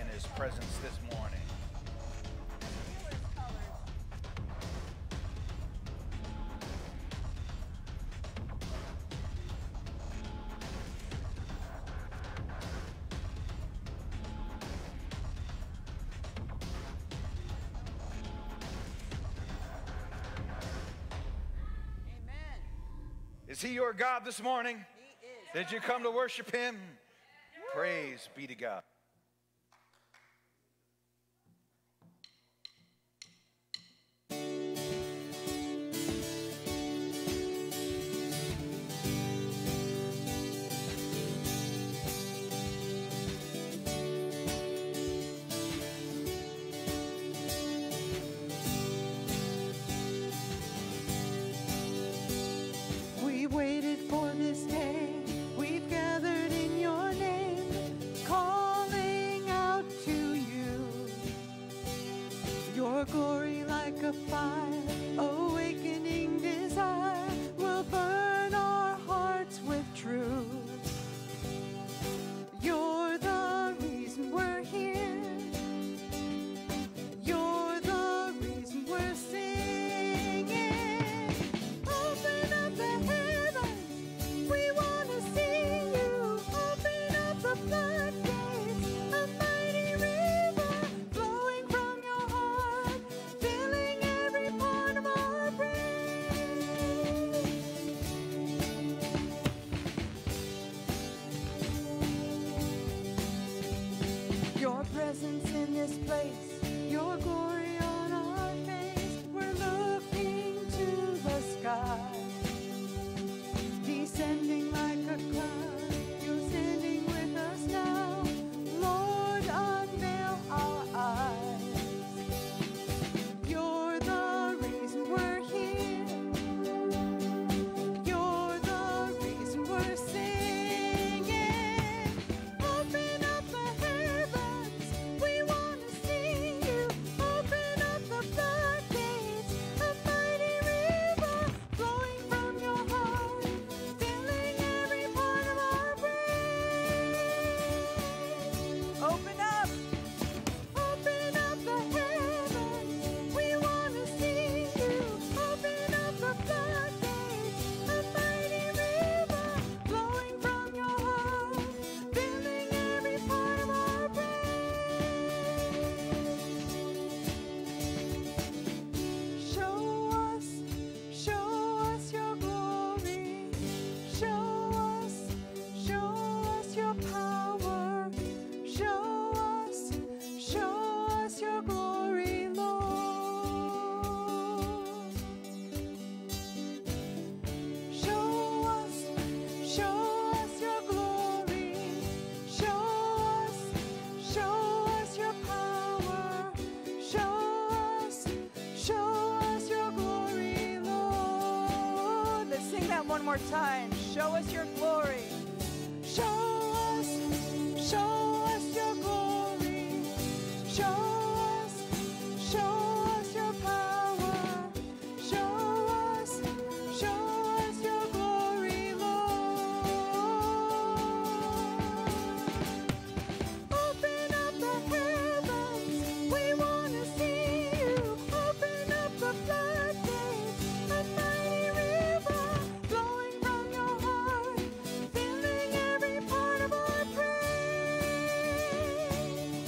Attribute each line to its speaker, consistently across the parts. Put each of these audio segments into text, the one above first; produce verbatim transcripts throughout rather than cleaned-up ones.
Speaker 1: in his presence this morning. Is he your God this morning?
Speaker 2: He is.
Speaker 1: Did you come to worship him? Praise be to God.
Speaker 3: Waited for this day, we've gathered in your name, calling out to you. Your glory like a fire, awakening desire, will burn our hearts with truth. You're the reason we're here. You're the reason we're singing. Open up the heavens, we want to see you. Open up the floodgates, a mighty river flowing from your heart, filling every part of our brain. Your presence in this place, your glory on our face, we're looking to the sky. Descending like a cloud, you're standing with us now. Lord, unveil our eyes. You're the reason we're here. You're the reason we're singing. Open up the heavens, we want to see you. Open up the floodgates, a mighty river flowing from your heart, filling every part of our brain. Open up, open up the heavens, we want to see you. Open up the floodgates, a mighty river flowing from your heart, filling every part of our brain. Show us, show us your glory. Show us, show us your power. Show us, show us your glory, Lord. Show us, show us your glory. Show us, show us your power. Show us, show us your glory, Lord. Let's sing that one more time. Show us your glory. Show us, show us your glory. Show us, show us your power. Show us, show us your glory, Lord. Open up the heavens, we want to see you. Open up the floodgates, a mighty river flowing from your heart, filling every part of our brain.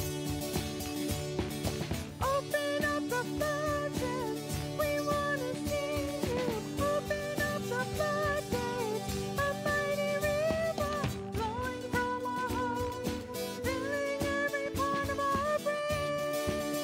Speaker 3: Open up the floodgates, we want to see you. Open up the floodgates, a mighty river flowing from our heart, filling every part of our brain.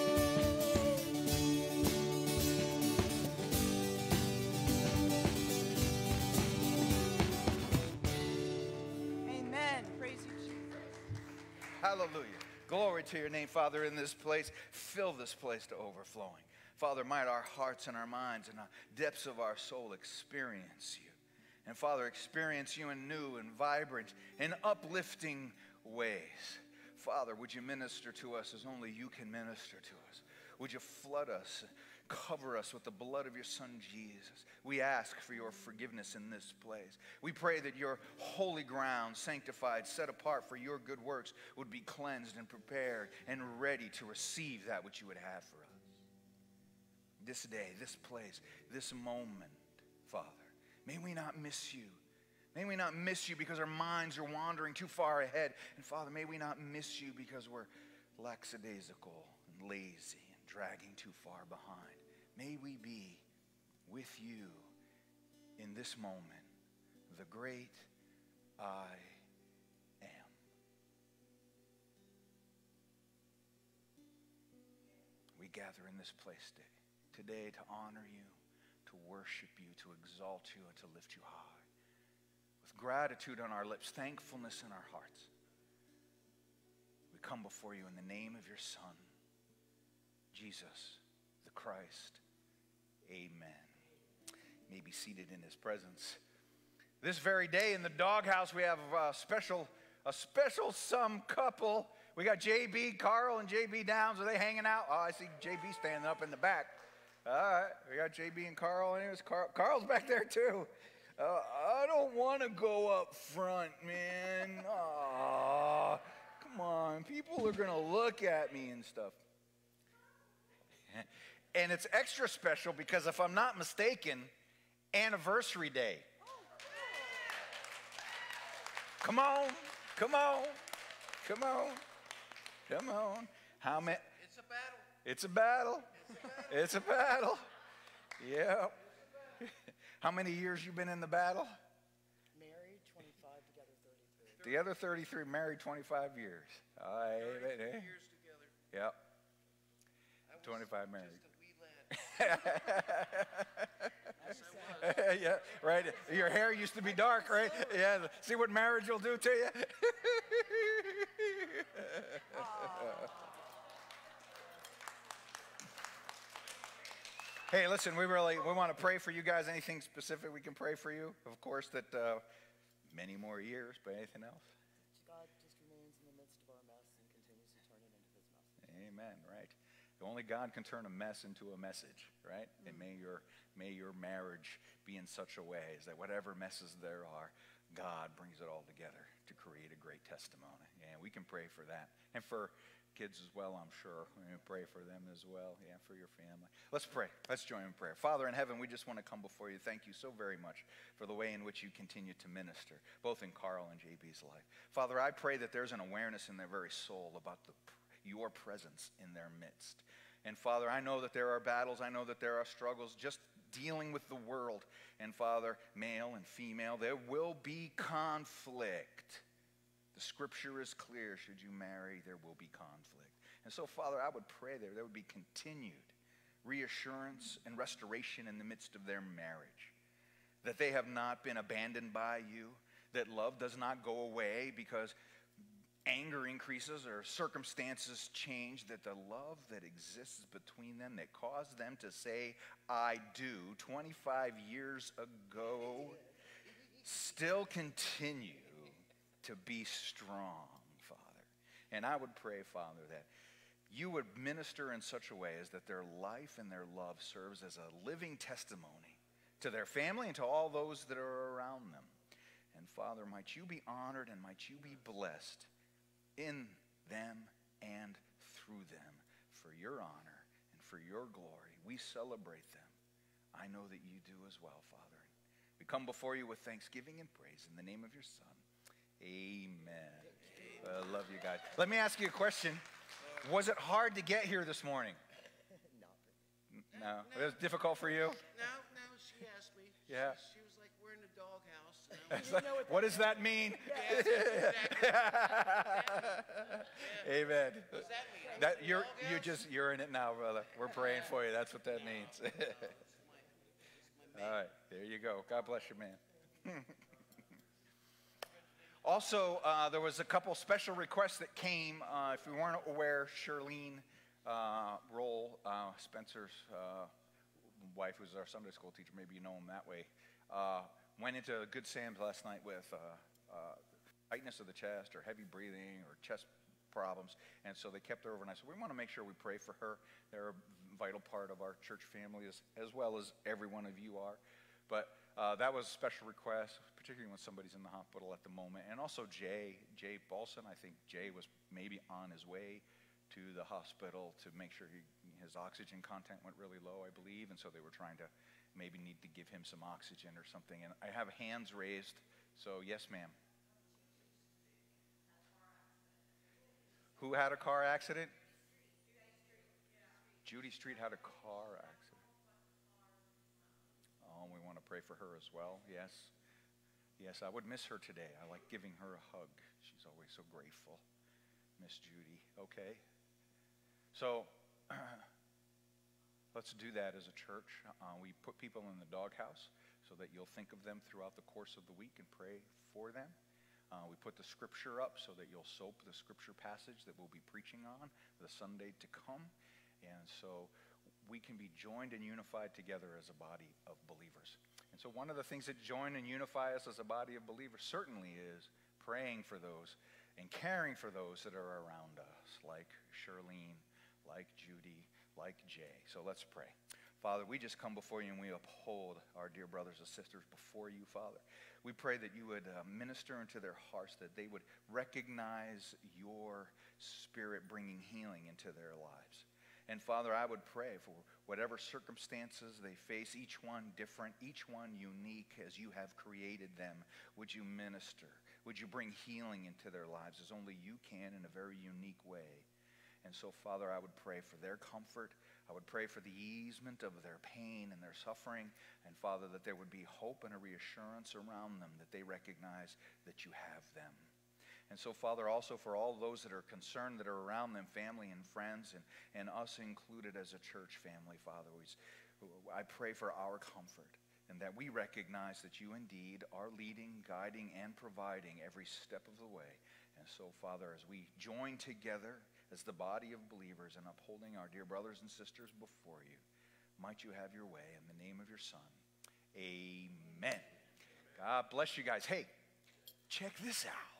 Speaker 3: Amen. Praise you, Jesus.
Speaker 1: Hallelujah. Glory to your name, Father, in this place. Fill this place to overflowing. Father, might our hearts and our minds and the depths of our soul experience you. And Father, experience you in new and vibrant and uplifting ways. Father, would you minister to us as only you can minister to us? would you flood us, cover us with the blood of your Son, Jesus. We ask for your forgiveness in this place. We pray that your holy ground, sanctified, set apart for your good works, would be cleansed and prepared and ready to receive that which you would have for us. This day, this place, this moment, Father, may we not miss you. May we not miss you because our minds are wandering too far ahead. And Father, may we not miss you because we're lackadaisical and lazy and dragging too far behind. May we be with you in this moment, the great I am. We gather in this place today, today to honor you, to worship you, to exalt you, and to lift you high. With gratitude on our lips, thankfulness in our hearts, we come before you in the name of your Son, Jesus, the Christ. Amen. You may be seated in his presence. This very day in the doghouse, we have a special, a special some couple. We got J B, Carl, and J B Downs. Are they hanging out? Oh, I see J B standing up in the back. All right, we got J B and Carl. Anyways, Carl, Carl's back there too. Uh, I don't want to go up front, man. Aw, come on. People are going to look at me and stuff. And it's extra special because if I'm not mistaken, anniversary day. Come on, come on, come on, come on. How many?
Speaker 2: It's a battle.
Speaker 1: It's a battle. It's a battle. Yeah. How many years you been in the battle?
Speaker 4: Married, twenty-five, together thirty-three.
Speaker 1: The other thirty-three, married twenty-five years. All right.
Speaker 2: thirty-three years together.
Speaker 1: Yep.
Speaker 2: I was
Speaker 1: twenty-five married.
Speaker 2: Just a wee lad. Yes, I was.
Speaker 1: Yeah, right. Your hair used to be dark, right? Yeah. See what marriage will do to you? Hey, listen, we really we want to pray for you guys. Anything specific we can pray for you? Of course, that uh, many more years, but anything else?
Speaker 4: God just remains in the midst of our mess and continues to turn it into his message.
Speaker 1: Amen, right? Only God can turn a mess into a message, right? Mm-hmm. And may your, may your marriage be in such a way as that whatever messes there are, God brings it all together to create a great testimony. And we can pray for that. And for kids as well, I'm sure. We're going to pray for them as well. Yeah, for your family. Let's pray. Let's join in prayer. Father in heaven, we just want to come before you. Thank you so very much for the way in which you continue to minister, both in Carl and J B's life. Father, I pray that there's an awareness in their very soul about the, your presence in their midst. And Father, I know that there are battles. I know that there are struggles just dealing with the world. And Father, male and female, there will be conflict. The scripture is clear. Should you marry, there will be conflict. And so, Father, I would pray there there would be continued reassurance and restoration in the midst of their marriage. That they have not been abandoned by you. That love does not go away because anger increases or circumstances change. That the love that exists between them that caused them to say, I do, twenty-five years ago, still continue to be strong, Father. And I would pray, Father, that you would minister in such a way as that their life and their love serves as a living testimony to their family and to all those that are around them. And Father, might you be honored and might you be blessed in them and through them for your honor and for your glory. We celebrate them. I know that you do as well, Father. We come before you with thanksgiving and praise in the name of your Son. Amen. I love you guys. Let me ask you a question. Was it hard to get here this morning?
Speaker 4: No.
Speaker 1: No. It was difficult for you?
Speaker 2: No, no, she asked me.
Speaker 1: Yeah.
Speaker 2: She, she was like, we're in the doghouse. And I was
Speaker 1: It's like, what does that mean?
Speaker 2: like, yeah, exactly.
Speaker 1: Amen.
Speaker 2: What does that mean? I'm
Speaker 1: That
Speaker 2: in the
Speaker 1: you're
Speaker 2: doghouse?
Speaker 1: you're just you're in it now, brother. We're praying for you. That's what that means.
Speaker 2: It's my, it's my
Speaker 1: All right, there you go. God bless you, man. Also, uh, there was a couple special requests that came. Uh, if you weren't aware, Charlene uh, Roll, uh, Spencer's uh, wife, who's our Sunday school teacher, maybe you know him that way, uh, went into Good Sam's last night with uh, uh, tightness of the chest or heavy breathing or chest
Speaker 2: problems, and so they kept her overnight. So we want to make sure we pray for her. They're a vital part of our church family, as, as well as every one of you are. But uh, that was a special request, particularly when somebody's in the hospital at the moment. And also Jay, Jay Balson, I think Jay was maybe on his way to the hospital to make sure he, his oxygen content went really low, I believe, and so they were trying to maybe need to give him some oxygen or something. And I have hands raised, so yes, ma'am. Who had a car accident? Judy Street had a car accident. Oh, we want to pray for her as well, yes. Yes, I would miss her today. I like giving her a hug. She's always so grateful. Miss Judy, okay. So, let's do that as a church. Uh, we put people in the doghouse so that you'll think of them throughout the course of the week and pray for them. Uh, we put the scripture up so that you'll soap the scripture passage that we'll be preaching on the Sunday to come. And so we can be joined and unified together as a body of believers. And so one of the things that join and unify us as a body of believers certainly is praying for those and caring for those that are around us, like Charlene, like Judy, like Jay. So let's pray. Father, we just come before you and we uphold our dear brothers and sisters before you, Father. We pray that you would uh, minister into their hearts, that they would recognize your Spirit bringing healing into their lives. And Father, I would pray for whatever circumstances they face, each one different, each one unique as you have created them. Would you minister? Would you bring healing into their lives as only you can in a very unique way? And so, Father, I would pray for their comfort. I would pray for the easement of their pain and their suffering. And, Father, that there would be hope and a reassurance around them, that they recognize that you have them. And so, Father, also for all those that are concerned that are around them, family and friends, and, and us included as a church family, Father, we, I pray for our comfort and that we recognize that you indeed are leading, guiding, and providing every step of the way. And so, Father, as we join together as the body of believers and upholding our dear brothers and sisters before you, might you have your way in the name of your Son. Amen. God bless you guys. Hey, check this out.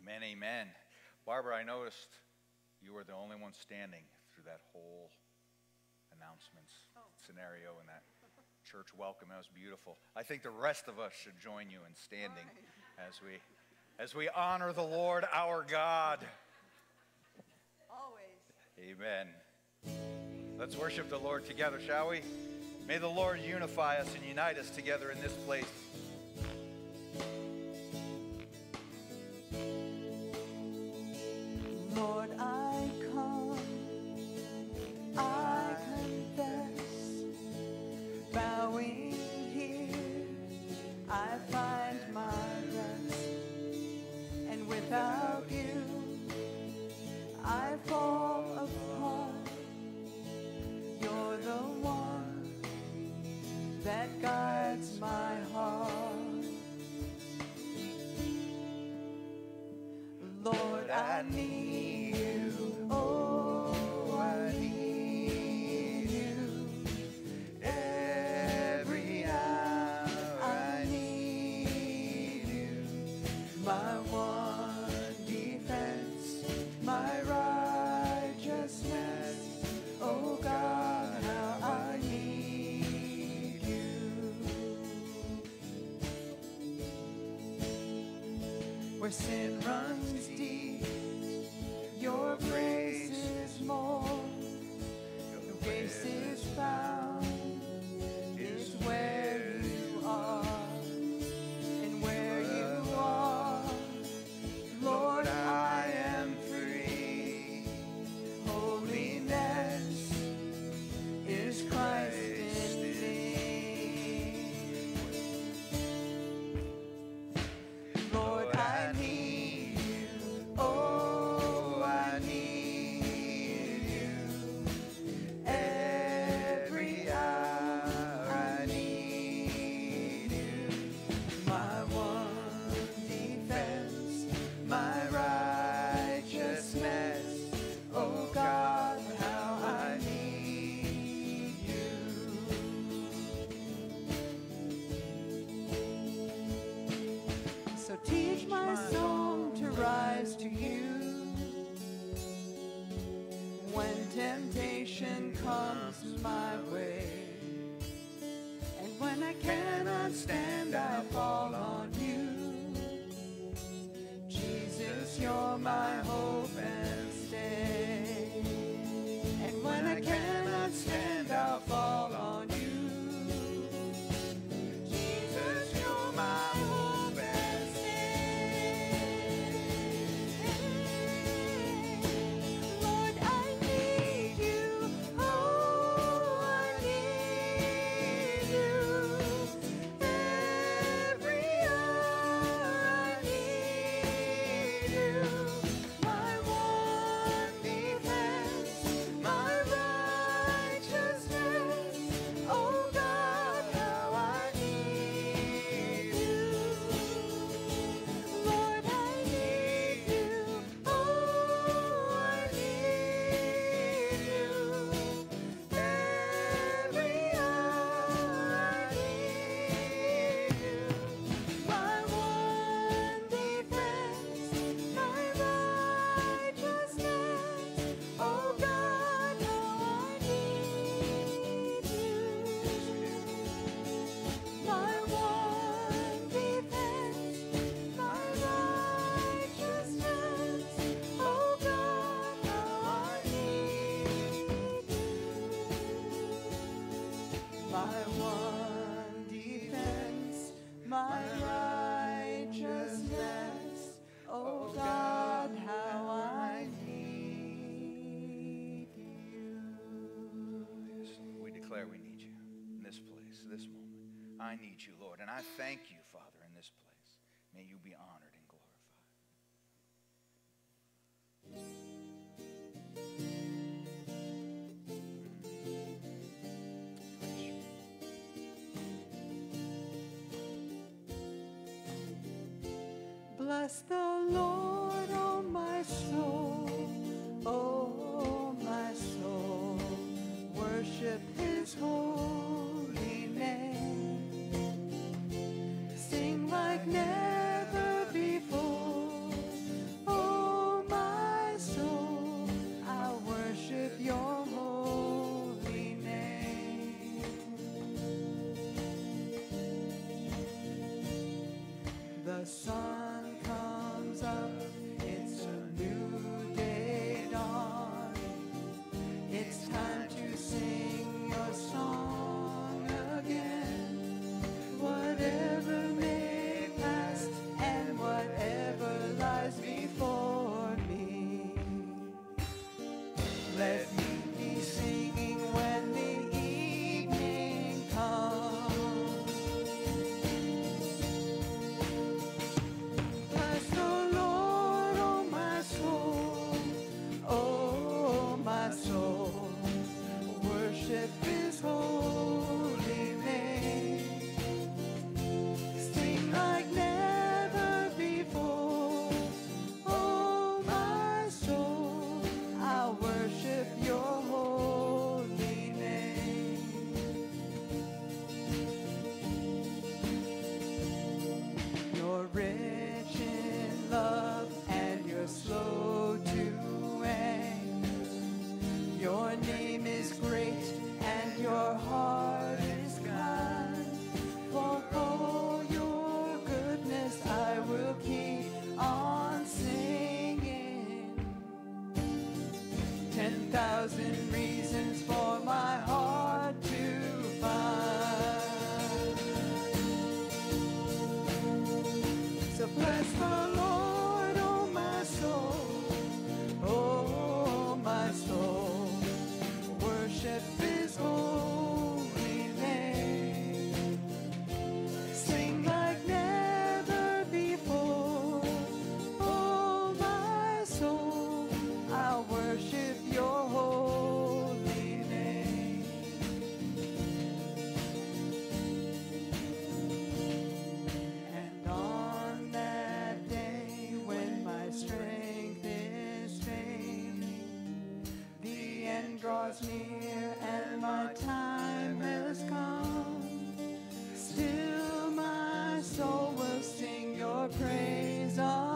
Speaker 2: Amen, amen. Barbara, I noticed you were the only one standing through that whole announcements scenario and that church welcome. That was beautiful. I think the rest of us should join you in standing as we as we honor the Lord our God.
Speaker 3: Always.
Speaker 2: Amen. Let's worship the Lord together, shall we? May the Lord unify us and unite us together in this place.
Speaker 3: Lord, I come, I confess, bowing here, I find my rest, and without you, I fall apart. You're the one that guides my heart. Lord, I need you. Oh, I need you. Every hour I need you. My one defense, my righteousness. Oh God, how I need you. Where sin runs deep, your grace is more. Your grace is found, is where you are. And where you are, Lord, I am free. Holiness is Christ in me. Lord, I need you. Oh, I need you. Every hour I need you. My one defense, my righteousness. Oh God, how I need you. So teach my song to rise to you. When temptation comes my way, and when I cannot stand, I fall on you. Jesus, you're my hope and stay. And when I cannot stand, I'll fall on you. Jesus, you're my hope and stay. Lord, I need you. Oh, I need you. Every hour I need you. My one defense, my righteousness. Oh God, how I need you. Lord, I need you. Oh, I need you. Every hour I need you. My one defense, my righteousness. Oh God, how I need you. My one defense, my righteousness. Oh God, how I need you. My one defense, my righteousness. Oh God, how I need you.
Speaker 1: We declare we need you in this place, this moment. I need you, Lord, and I thank you, Father, in this place. May you be honored and glorified.
Speaker 3: Bless the Lord, oh my soul, oh my soul, worship his holy name. Sing like never before, draws near and my time has come, still my soul will sing your praise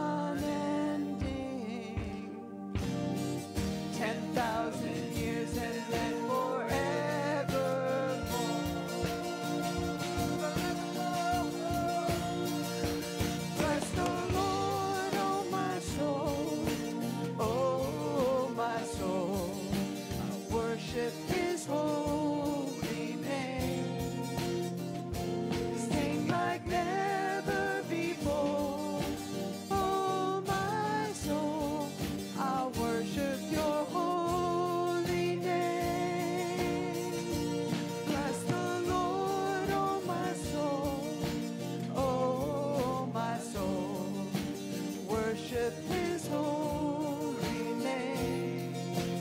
Speaker 3: unending. Ten thousand years and then forevermore. Bless the Lord, oh my soul, oh my soul. I worship His holy name. Sing like never before, oh my soul. I worship Your holy name. Bless the Lord, oh my soul, oh my soul. Worship His holy name.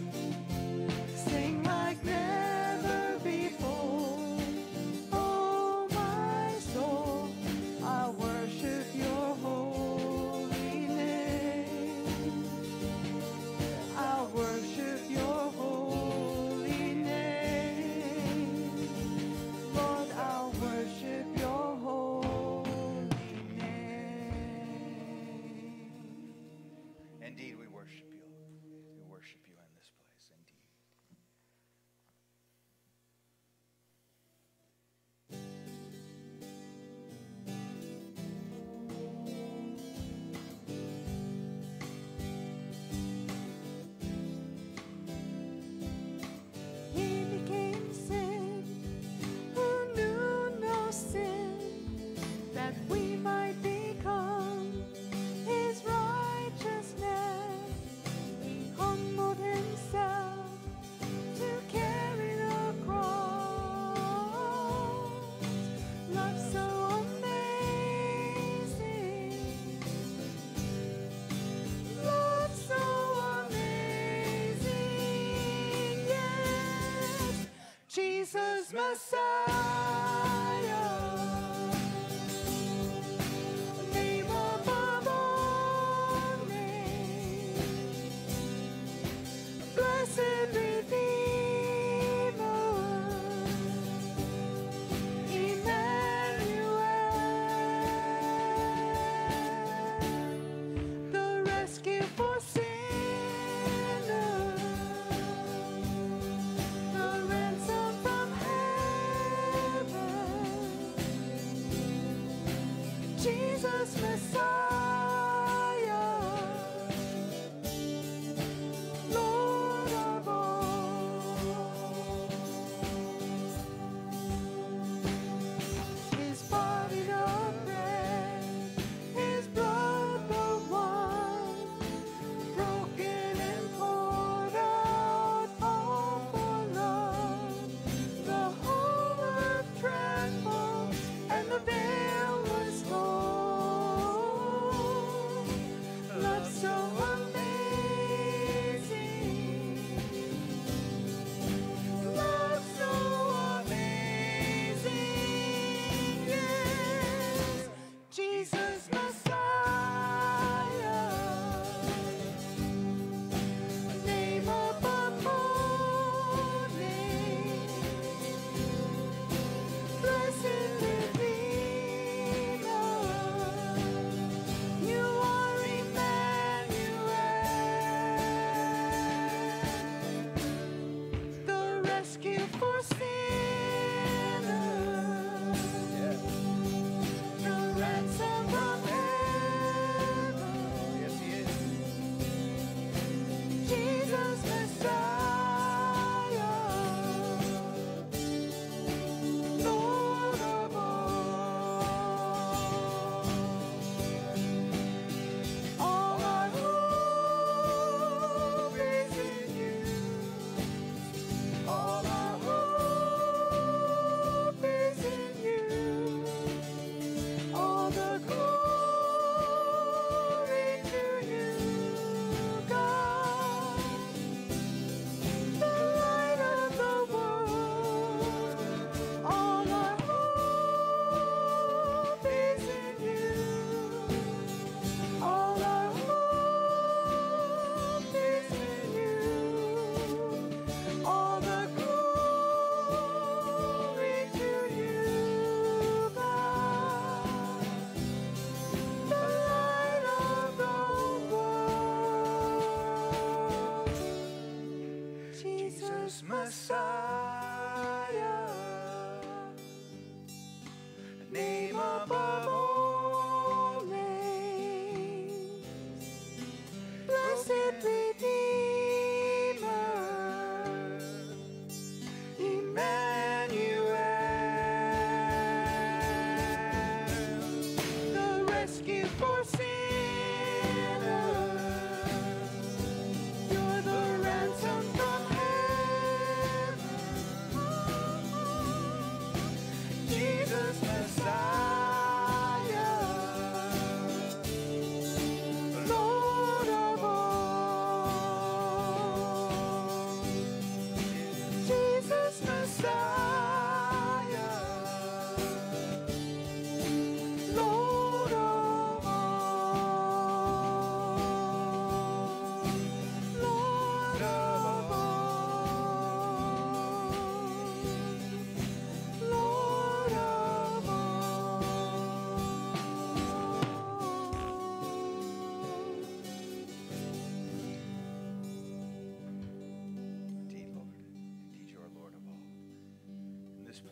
Speaker 3: Sing like never before, oh my soul. I worship Your holy name. I worship Your holy name. Lord, I worship Your holy name.
Speaker 1: Indeed, we worship you. We worship you in this place, indeed.
Speaker 3: He became sin who knew no sin, that we might become His righteousness. He humbled Himself to carry the cross. Love so amazing, love so amazing, yes. Jesus Messiah, name above all names, blessed Redeemer, Emmanuel, the rescue for sinners, the ransom from heaven, Jesus Messiah, Lord of all. His body the bread, His blood the wine, broken and poured out all for love. The whole earth trembled and the veil was torn.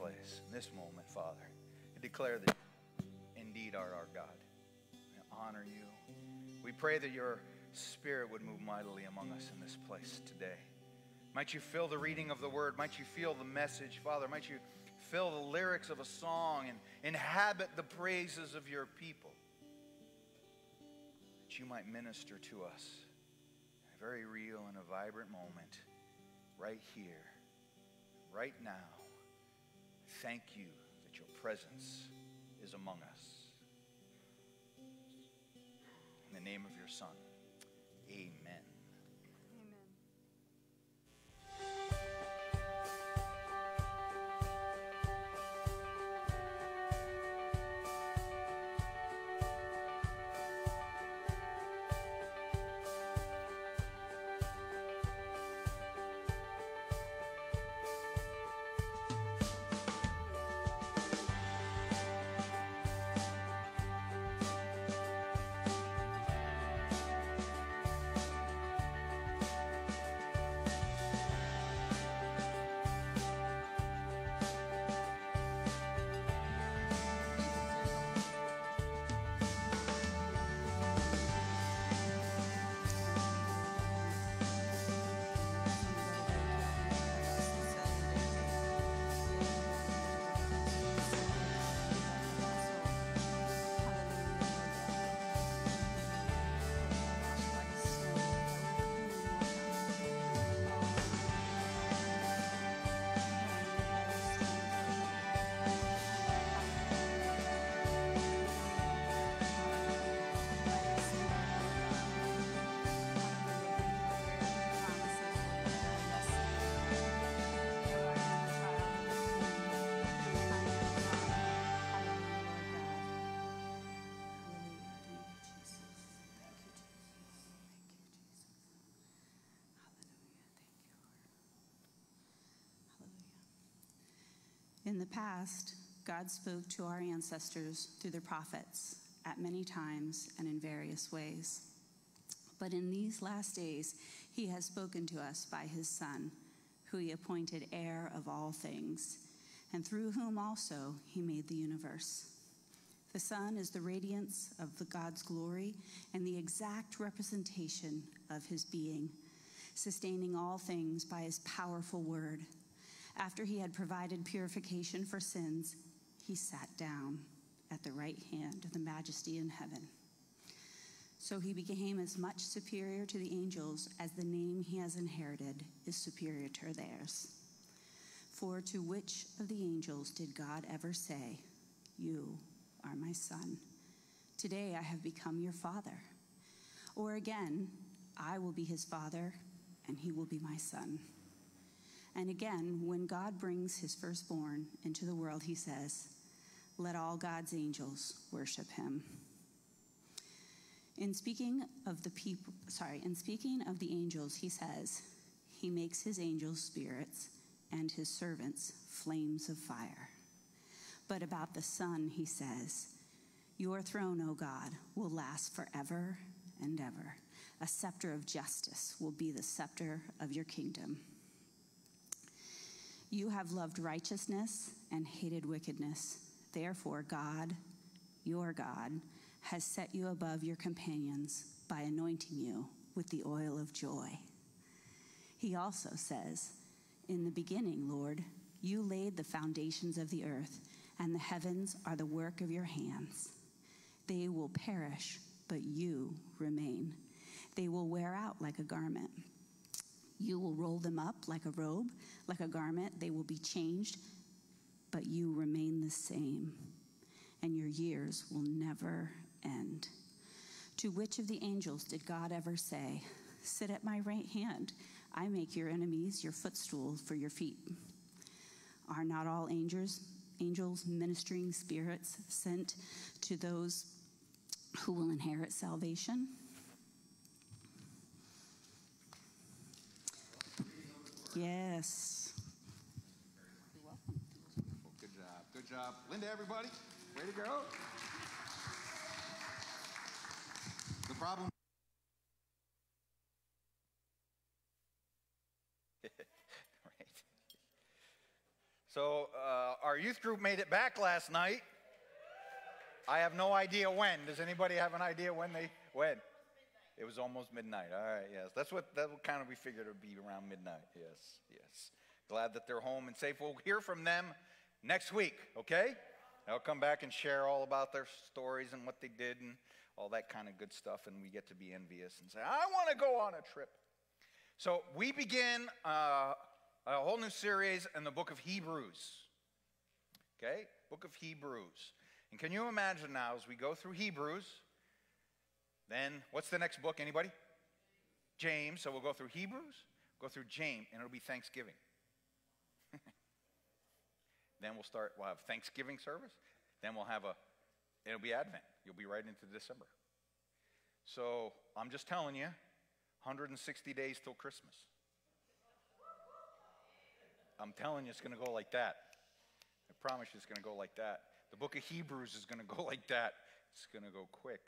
Speaker 1: place, in this moment, Father, and declare that you indeed are our God. We honor you. We pray that your Spirit would move mightily among us in this place today. Might you feel the reading of the word. Might you feel the message, Father. Might you feel the lyrics of a song and inhabit the praises of your people. That you might minister to us in a very real and a vibrant moment right here, right now. Thank you that your presence is among us. In the name of your Son, amen.
Speaker 5: In the past, God spoke to our ancestors through the prophets at many times and in various ways. But in these last days, he has spoken to us by his Son, who he appointed heir of all things, and through whom also he made the universe. The Son is the radiance of the God's glory and the exact representation of his being, sustaining all things by his powerful word. After he had provided purification for sins, he sat down at the right hand of the Majesty in heaven. So he became as much superior to the angels as the name he has inherited is superior to theirs. For to which of the angels did God ever say, "You are my son. Today I have become your father"? Or again, "I will be his father, and he will be my son"? And again, when God brings his firstborn into the world, he says, "Let all God's angels worship him." In speaking of the people, sorry, in speaking of the angels, he says, "He makes his angels spirits and his servants flames of fire." But about the Son, he says, "Your throne, O God, will last forever and ever. A scepter of justice will be the scepter of your kingdom. You have loved righteousness and hated wickedness. Therefore, God, your God, has set you above your companions by anointing you with the oil of joy." He also says, "In the beginning, Lord, you laid the foundations of the earth, and the heavens are the work of your hands. They will perish, but you remain. They will wear out like a garment. You will roll them up like a robe, like a garment. They will be changed, but you remain the same, and your years will never end." To which of the angels did God ever say, "Sit at my right hand, I make your enemies your footstool for your feet"? Are not all angels, angels ministering spirits sent to those who will inherit salvation? Yes. You're welcome.
Speaker 2: Well, good job. Good job. Linda, everybody. Way to go. The problem.
Speaker 1: Right. So uh,
Speaker 2: our youth group made it back last night. I have no idea when. Does anybody have an idea when they when? It was almost midnight. All right, yes. That's what that what kind of we figured it would be around midnight. Yes, yes. Glad that they're home and safe. We'll hear from them next week, okay? They'll come back and share all about their stories and what they did and all that kind of good stuff, and we get to be envious and say, I want to go on a trip. So we begin uh, a whole new series in the book of Hebrews. Okay? Book of Hebrews. And can you imagine now as we go through Hebrews, then what's the next book? Anybody? James. So we'll go through Hebrews, go through James, and it'll be Thanksgiving. Then we'll start, we'll have Thanksgiving service. Then we'll have a, it'll be Advent. You'll be right into December. So I'm just telling you, one hundred sixty days till Christmas. I'm telling you it's going to go like that. I promise you it's going to go like that. The book of Hebrews is going to go like that. It's going to go quick.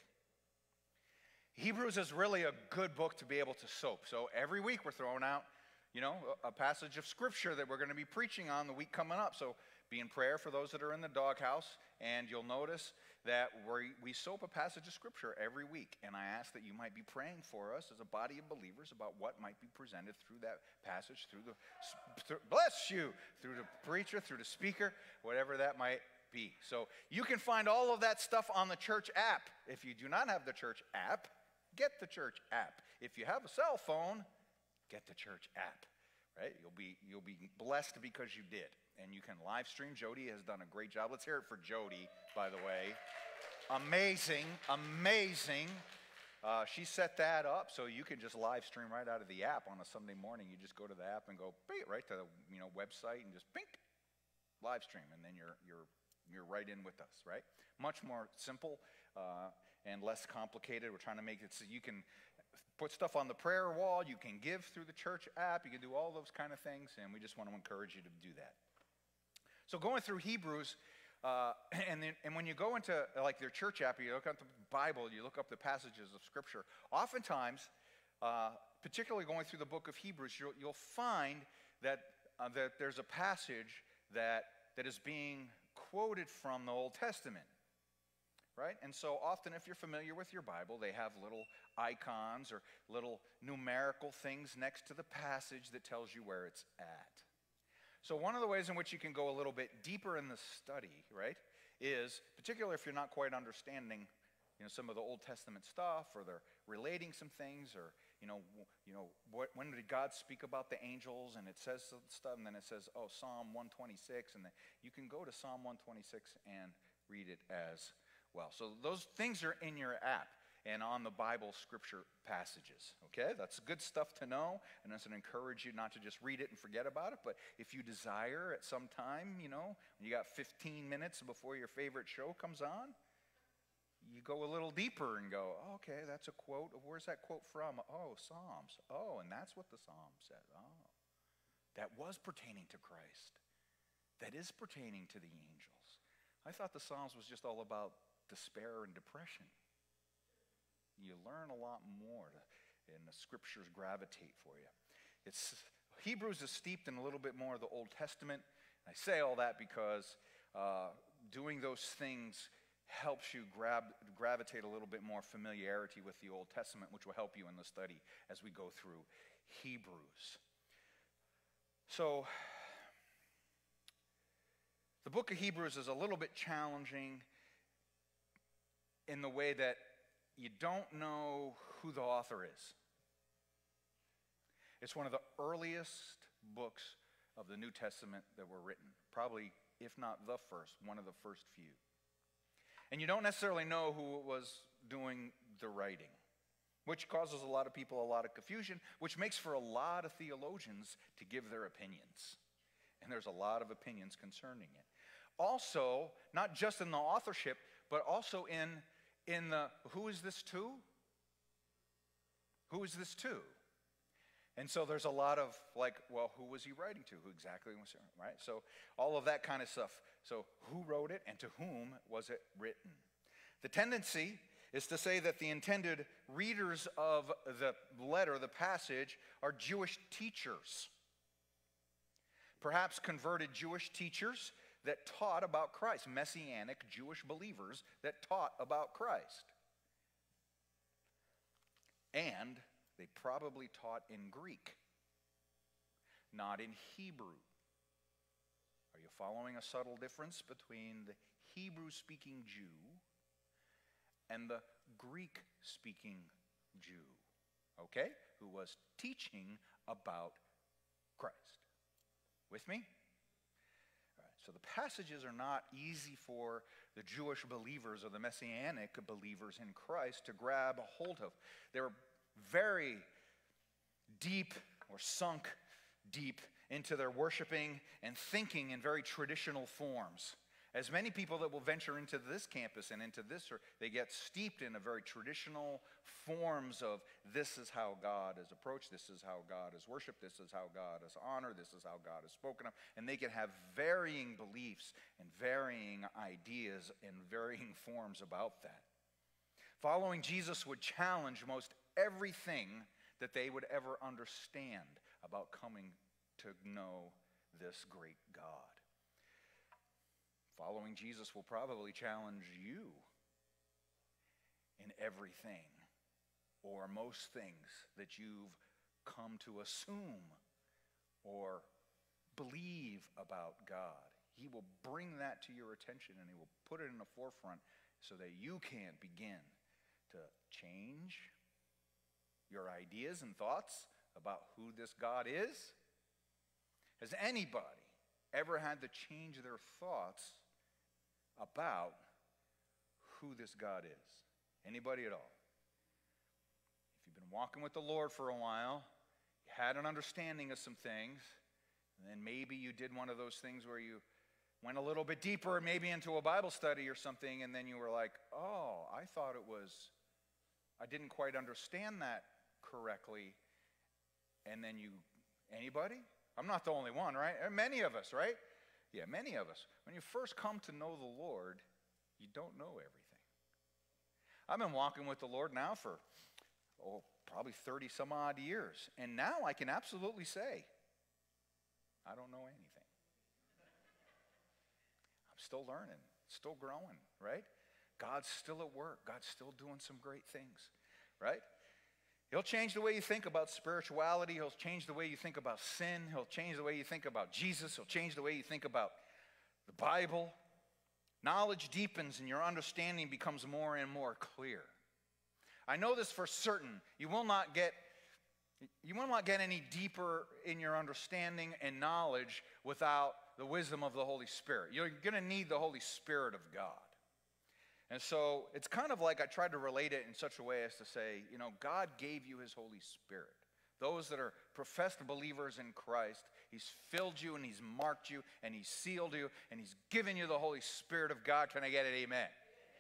Speaker 2: Hebrews is really a good book to be able to soap. So every week we're throwing out, you know, a, a passage of Scripture that we're going to be preaching on the week coming up. So be in prayer for those that are in the doghouse, and you'll notice that we, we soap a passage of Scripture every week. And I ask that you might be praying for us as a body of believers about what might be presented through that passage, through the, through, bless you, through the preacher, through the speaker, whatever that might be. So you can find all of that stuff on the church app. If you do not have the church app, get the church app. If you have a cell phone, get the church app. Right? You'll be you'll be blessed because you did. And you can live stream. Jody has done a great job. Let's hear it for Jody, by the way. Amazing, amazing. Uh, she set that up so you can just live stream right out of the app on a Sunday morning. You just go to the app and go beep, right to the you know website and just pink, live stream, and then you're you're you're right in with us, right? Much more simple uh, and less complicated. We're trying to make it so you can put stuff on the prayer wall, you can give through the church app, you can do all those kind of things, and we just want to encourage you to do that. So going through Hebrews, uh, and, then, and when you go into like their church app, you look up the Bible, you look up the passages of Scripture, oftentimes, uh, particularly going through the book of Hebrews, you'll, you'll find that, uh, that there's a passage that, that is being quoted from the Old Testament. Right? And so often if you're familiar with your Bible, they have little icons or little numerical things next to the passage that tells you where it's at. So one of the ways in which you can go a little bit deeper in the study, right, is particularly if you're not quite understanding, you know, some of the Old Testament stuff, or they're relating some things, or you know, you know, what, when did God speak about the angels? And it says stuff, and then it says, oh, Psalm one twenty-six, and then you can go to Psalm one twenty-six and read it as well. So those things are in your app and on the Bible scripture passages, okay? That's good stuff to know, and that's to encourage you not to just read it and forget about it, but if you desire at some time, you know, when you got fifteen minutes before your favorite show comes on, you go a little deeper and go, oh, okay, that's a quote. Where's that quote from? Oh, Psalms. Oh, and that's what the Psalm said. Oh, that was pertaining to Christ. That is pertaining to the angels. I thought the Psalms was just all about despair and depression. You learn a lot more, to, and the scriptures gravitate for you. It's Hebrews is steeped in a little bit more of the Old Testament. I say all that because uh, doing those things helps you grab, gravitate a little bit more familiarity with the Old Testament, which will help you in the study as we go through Hebrews. So, the book of Hebrews is a little bit challenging in the way that you don't know who the author is. It's one of the earliest books of the New Testament that were written. Probably, if not the first, one of the first few. And you don't necessarily know who was doing the writing, which causes a lot of people a lot of confusion, which makes for a lot of theologians to give their opinions. And there's a lot of opinions concerning it. Also, not just in the authorship, but also in, in the, who is this to? Who is this to? And so there's a lot of like, well, who was he writing to? Who exactly was it, right? So all of that kind of stuff. So who wrote it and to whom was it written? The tendency is to say that the intended readers of the letter, the passage, are Jewish teachers. Perhaps converted Jewish teachers that taught about Christ, Messianic Jewish believers that taught about Christ. And they probably taught in Greek, not in Hebrew. Are you following a subtle difference between the Hebrew-speaking Jew and the Greek-speaking Jew, okay, who was teaching about Christ? With me? All right, so the passages are not easy for the Jewish believers or the Messianic believers in Christ to grab a hold of. They're very deep or sunk deep into their worshiping and thinking in very traditional forms. As many people that will venture into this campus and into this, or they get steeped in a very traditional forms of this is how God is approached, this is how God is worshiped, this is how God is honored, this is how God is spoken of, and they can have varying beliefs and varying ideas and varying forms about that. Following Jesus would challenge most everything that they would ever understand about coming to know this great God. Following Jesus will probably challenge you in everything or most things that you've come to assume or believe about God. He will bring that to your attention and he will put it in the forefront so that you can begin to change your ideas and thoughts about who this God is. Has anybody ever had to change their thoughts about who this God is? Anybody at all? If you've been walking with the Lord for a while, you had an understanding of some things, and then maybe you did one of those things where you went a little bit deeper, maybe into a Bible study or something, and then you were like, oh, I thought it was, I didn't quite understand that correctly. And then you, anybody? I'm not the only one, right? Many of us, right? Yeah, many of us. When you first come to know the Lord, you don't know everything. I've been walking with the Lord now for, oh, probably thirty some odd years. And now I can absolutely say, I don't know anything. I'm still learning, still growing, right? God's still at work. God's still doing some great things, right? He'll change the way you think about spirituality. He'll change the way you think about sin. He'll change the way you think about Jesus. He'll change the way you think about the Bible. Knowledge deepens and your understanding becomes more and more clear. I know this for certain. You will not get, you will not get any deeper in your understanding and knowledge without the wisdom of the Holy Spirit. You're going to need the Holy Spirit of God. And so it's kind of like I tried to relate it in such a way as to say, you know, God gave you his Holy Spirit. Those that are professed believers in Christ, he's filled you and he's marked you and he's sealed you and he's given you the Holy Spirit of God. Can I get it? Amen. Amen.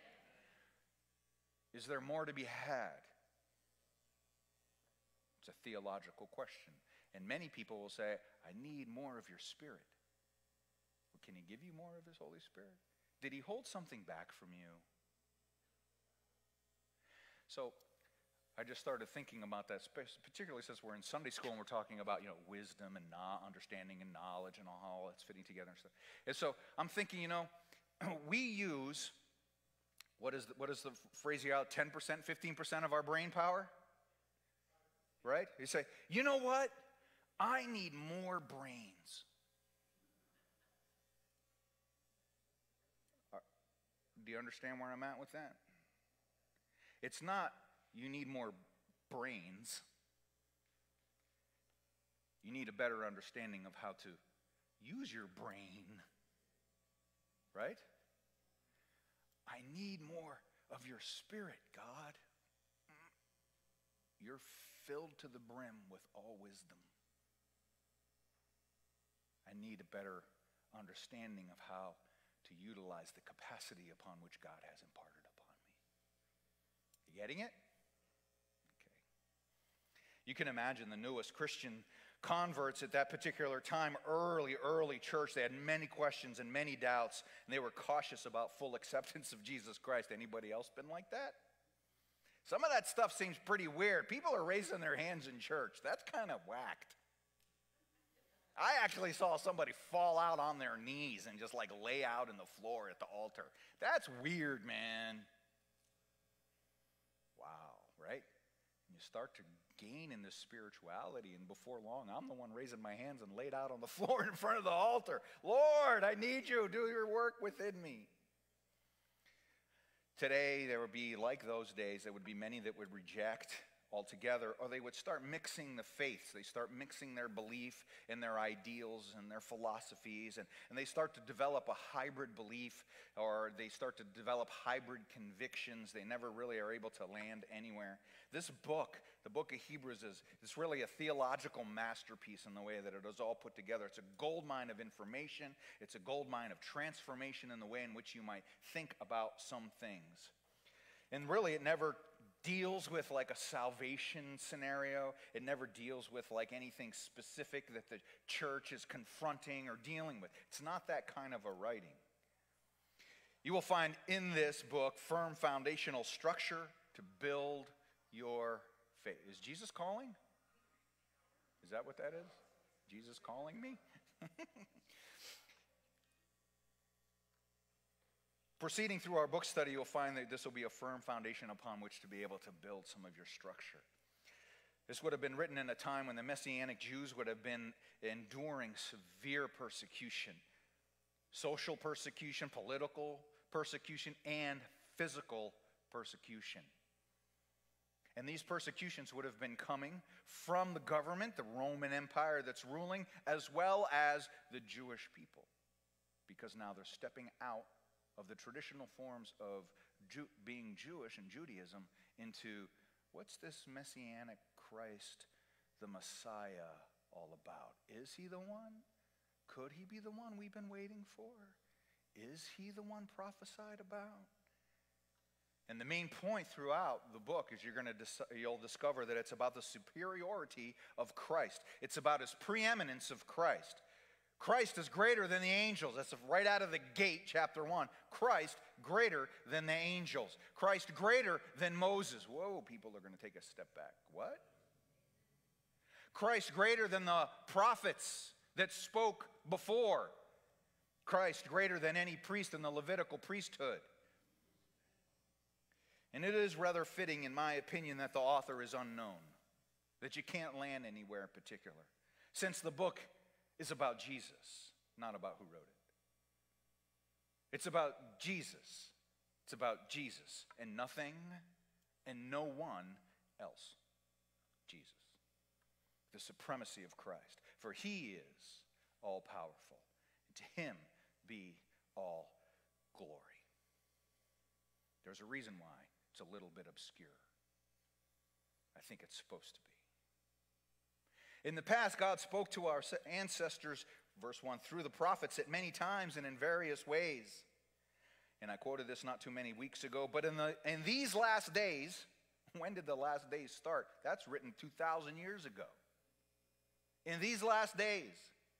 Speaker 2: Is there more to be had? It's a theological question. And many people will say, I need more of your Spirit. Well, can he give you more of his Holy Spirit? Did he hold something back from you? So I just started thinking about that, particularly since we're in Sunday school and we're talking about, you know, wisdom and understanding and knowledge and all that's fitting together and stuff. And so I'm thinking, you know, we use, what is the, what is the phrase you out, ten percent, fifteen percent of our brain power? Right? You say, you know what? I need more brains. Do you understand where I'm at with that? It's not you need more brains. You need a better understanding of how to use your brain. Right? I need more of your Spirit, God. You're filled to the brim with all wisdom. I need a better understanding of how to utilize the capacity upon which God has imparted upon me. You getting it? Okay. You can imagine the newest Christian converts at that particular time, early, early church. They had many questions and many doubts, and they were cautious about full acceptance of Jesus Christ. Anybody else been like that? Some of that stuff seems pretty weird. People are raising their hands in church. That's kind of whacked. I actually saw somebody fall out on their knees and just like lay out in the floor at the altar. That's weird, man. Wow, right? You start to gain in this spirituality, and before long, I'm the one raising my hands and laid out on the floor in front of the altar. Lord, I need you. Do your work within me. Today, there would be, like those days, there would be many that would reject altogether, or they would start mixing the faiths. They start mixing their belief and their ideals and their philosophies, and, and they start to develop a hybrid belief, or they start to develop hybrid convictions. They never really are able to land anywhere. This book, the book of Hebrews, is, is really a theological masterpiece in the way that it is all put together. It's a gold mine of information. It's a gold mine of transformation in the way in which you might think about some things. And really, it never deals with like a salvation scenario. It never deals with like anything specific that the church is confronting or dealing with. It's not that kind of a writing. You will find in this book firm foundational structure to build your faith. Is Jesus calling? Is that what that is? Jesus calling me? Proceeding through our book study, you'll find that this will be a firm foundation upon which to be able to build some of your structure. This would have been written in a time when the Messianic Jews would have been enduring severe persecution. Social persecution, political persecution, and physical persecution. And these persecutions would have been coming from the government, the Roman Empire that's ruling, as well as the Jewish people. Because now they're stepping out of the traditional forms of Jew, being Jewish and Judaism into what's this Messianic Christ, the Messiah, all about? Is he the one? Could he be the one we've been waiting for? Is he the one prophesied about? And the main point throughout the book is you're going to dis- you'll discover that it's about the superiority of Christ. It's about his preeminence of Christ. Christ is greater than the angels. That's right out of the gate, chapter one. Christ greater than the angels. Christ greater than Moses. Whoa, people are going to take a step back. What? Christ greater than the prophets that spoke before. Christ greater than any priest in the Levitical priesthood. And it is rather fitting, in my opinion, that the author is unknown, that you can't land anywhere in particular, since the book is about Jesus, not about who wrote it. It's about Jesus. It's about Jesus and nothing and no one else. Jesus. The supremacy of Christ. For he is all powerful. And to him be all glory. There's a reason why it's a little bit obscure. I think it's supposed to be. In the past, God spoke to our ancestors, verse one, through the prophets at many times and in various ways. And I quoted this not too many weeks ago, but in, the, in these last days, when did the last days start? That's written two thousand years ago. In these last days,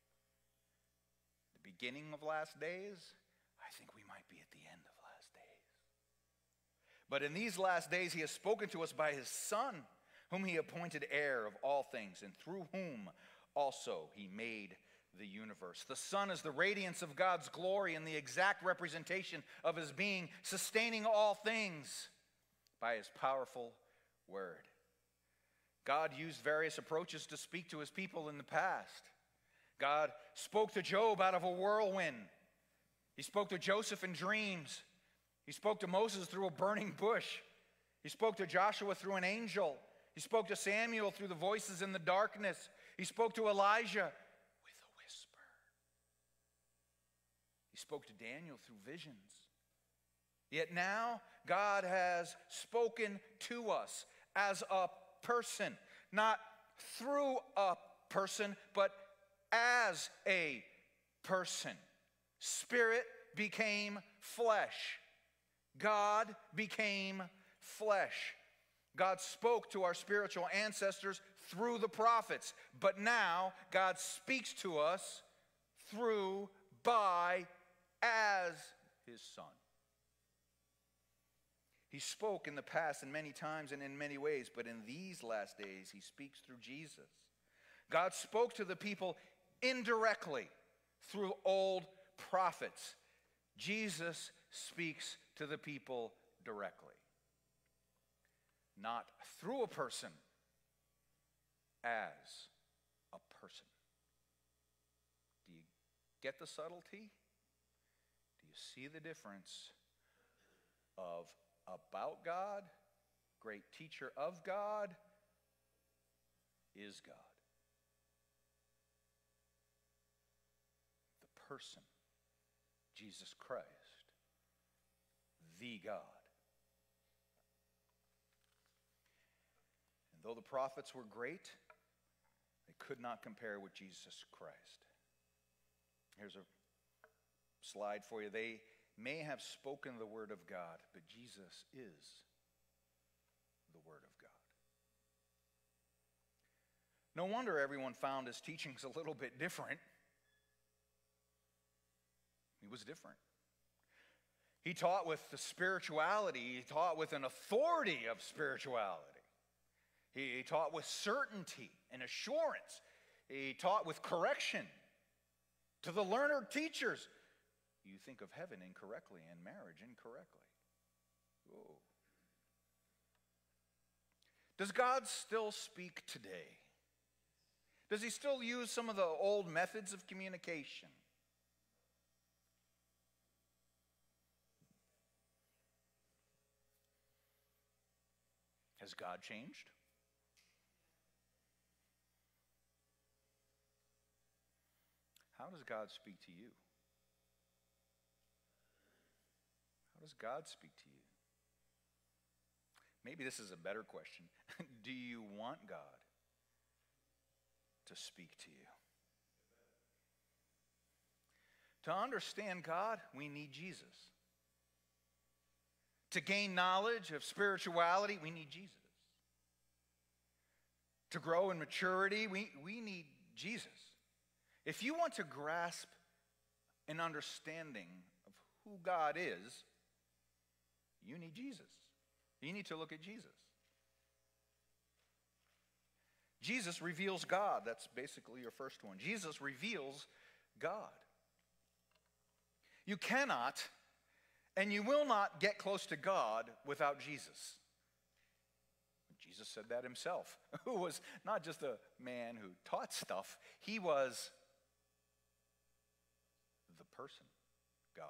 Speaker 2: the beginning of last days, I think we might be at the end of last days. But in these last days, he has spoken to us by his Son, whom he appointed heir of all things, and through whom also he made the universe. The Son is the radiance of God's glory and the exact representation of his being, sustaining all things by his powerful word. God used various approaches to speak to his people in the past. God spoke to Job out of a whirlwind. He spoke to Joseph in dreams. He spoke to Moses through a burning bush. He spoke to Joshua through an angel. He spoke to Samuel through the voices in the darkness. He spoke to Elijah with a whisper. He spoke to Daniel through visions. Yet now God has spoken to us as a person, not through a person, but as a person. Spirit became flesh. God became flesh. God spoke to our spiritual ancestors through the prophets, but now God speaks to us through, by, as his Son. He spoke in the past in many times and in many ways, but in these last days he speaks through Jesus. God spoke to the people
Speaker 1: indirectly through old prophets. Jesus speaks to the people directly, not through a person, as a person. Do you get the subtlety? Do you see the difference of about God, great teacher of God, is God? The person, Jesus Christ, the God. And though the prophets were great, they could not compare with Jesus Christ. Here's a slide for you. They may have spoken the word of God, but Jesus is the word of God. No wonder everyone found his teachings a little bit different. He was different. He taught with the spirituality. He taught with an authority of spirituality. He, he taught with certainty and assurance. He taught with correction. To the learned teachers, you think of heaven incorrectly and marriage incorrectly. Whoa. Does God still speak today? Does he still use some of the old methods of communication? Has God changed? How does God speak to you? How does God speak to you? Maybe this is a better question. Do you want God to speak to you? To understand God, we need Jesus. To gain knowledge of spirituality, we need Jesus. To grow in maturity, we, we need Jesus. If you want to grasp an understanding of who God is, you need Jesus. You need to look at Jesus. Jesus reveals God. That's basically your first one. Jesus reveals God. You cannot and you will not get close to God without Jesus. Jesus said that himself, who was not just a man who taught stuff, he was the person, God.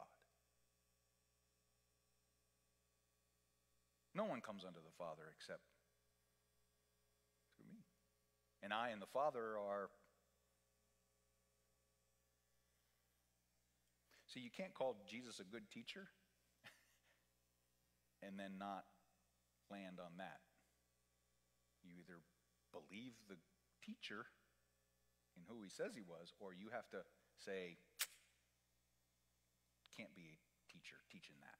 Speaker 1: No one comes unto the Father except through me. And I and the Father are... See, you can't call Jesus a good teacher and then not land on that. You either believe the teacher in who he says he was, or you have to say, can't be a teacher teaching that.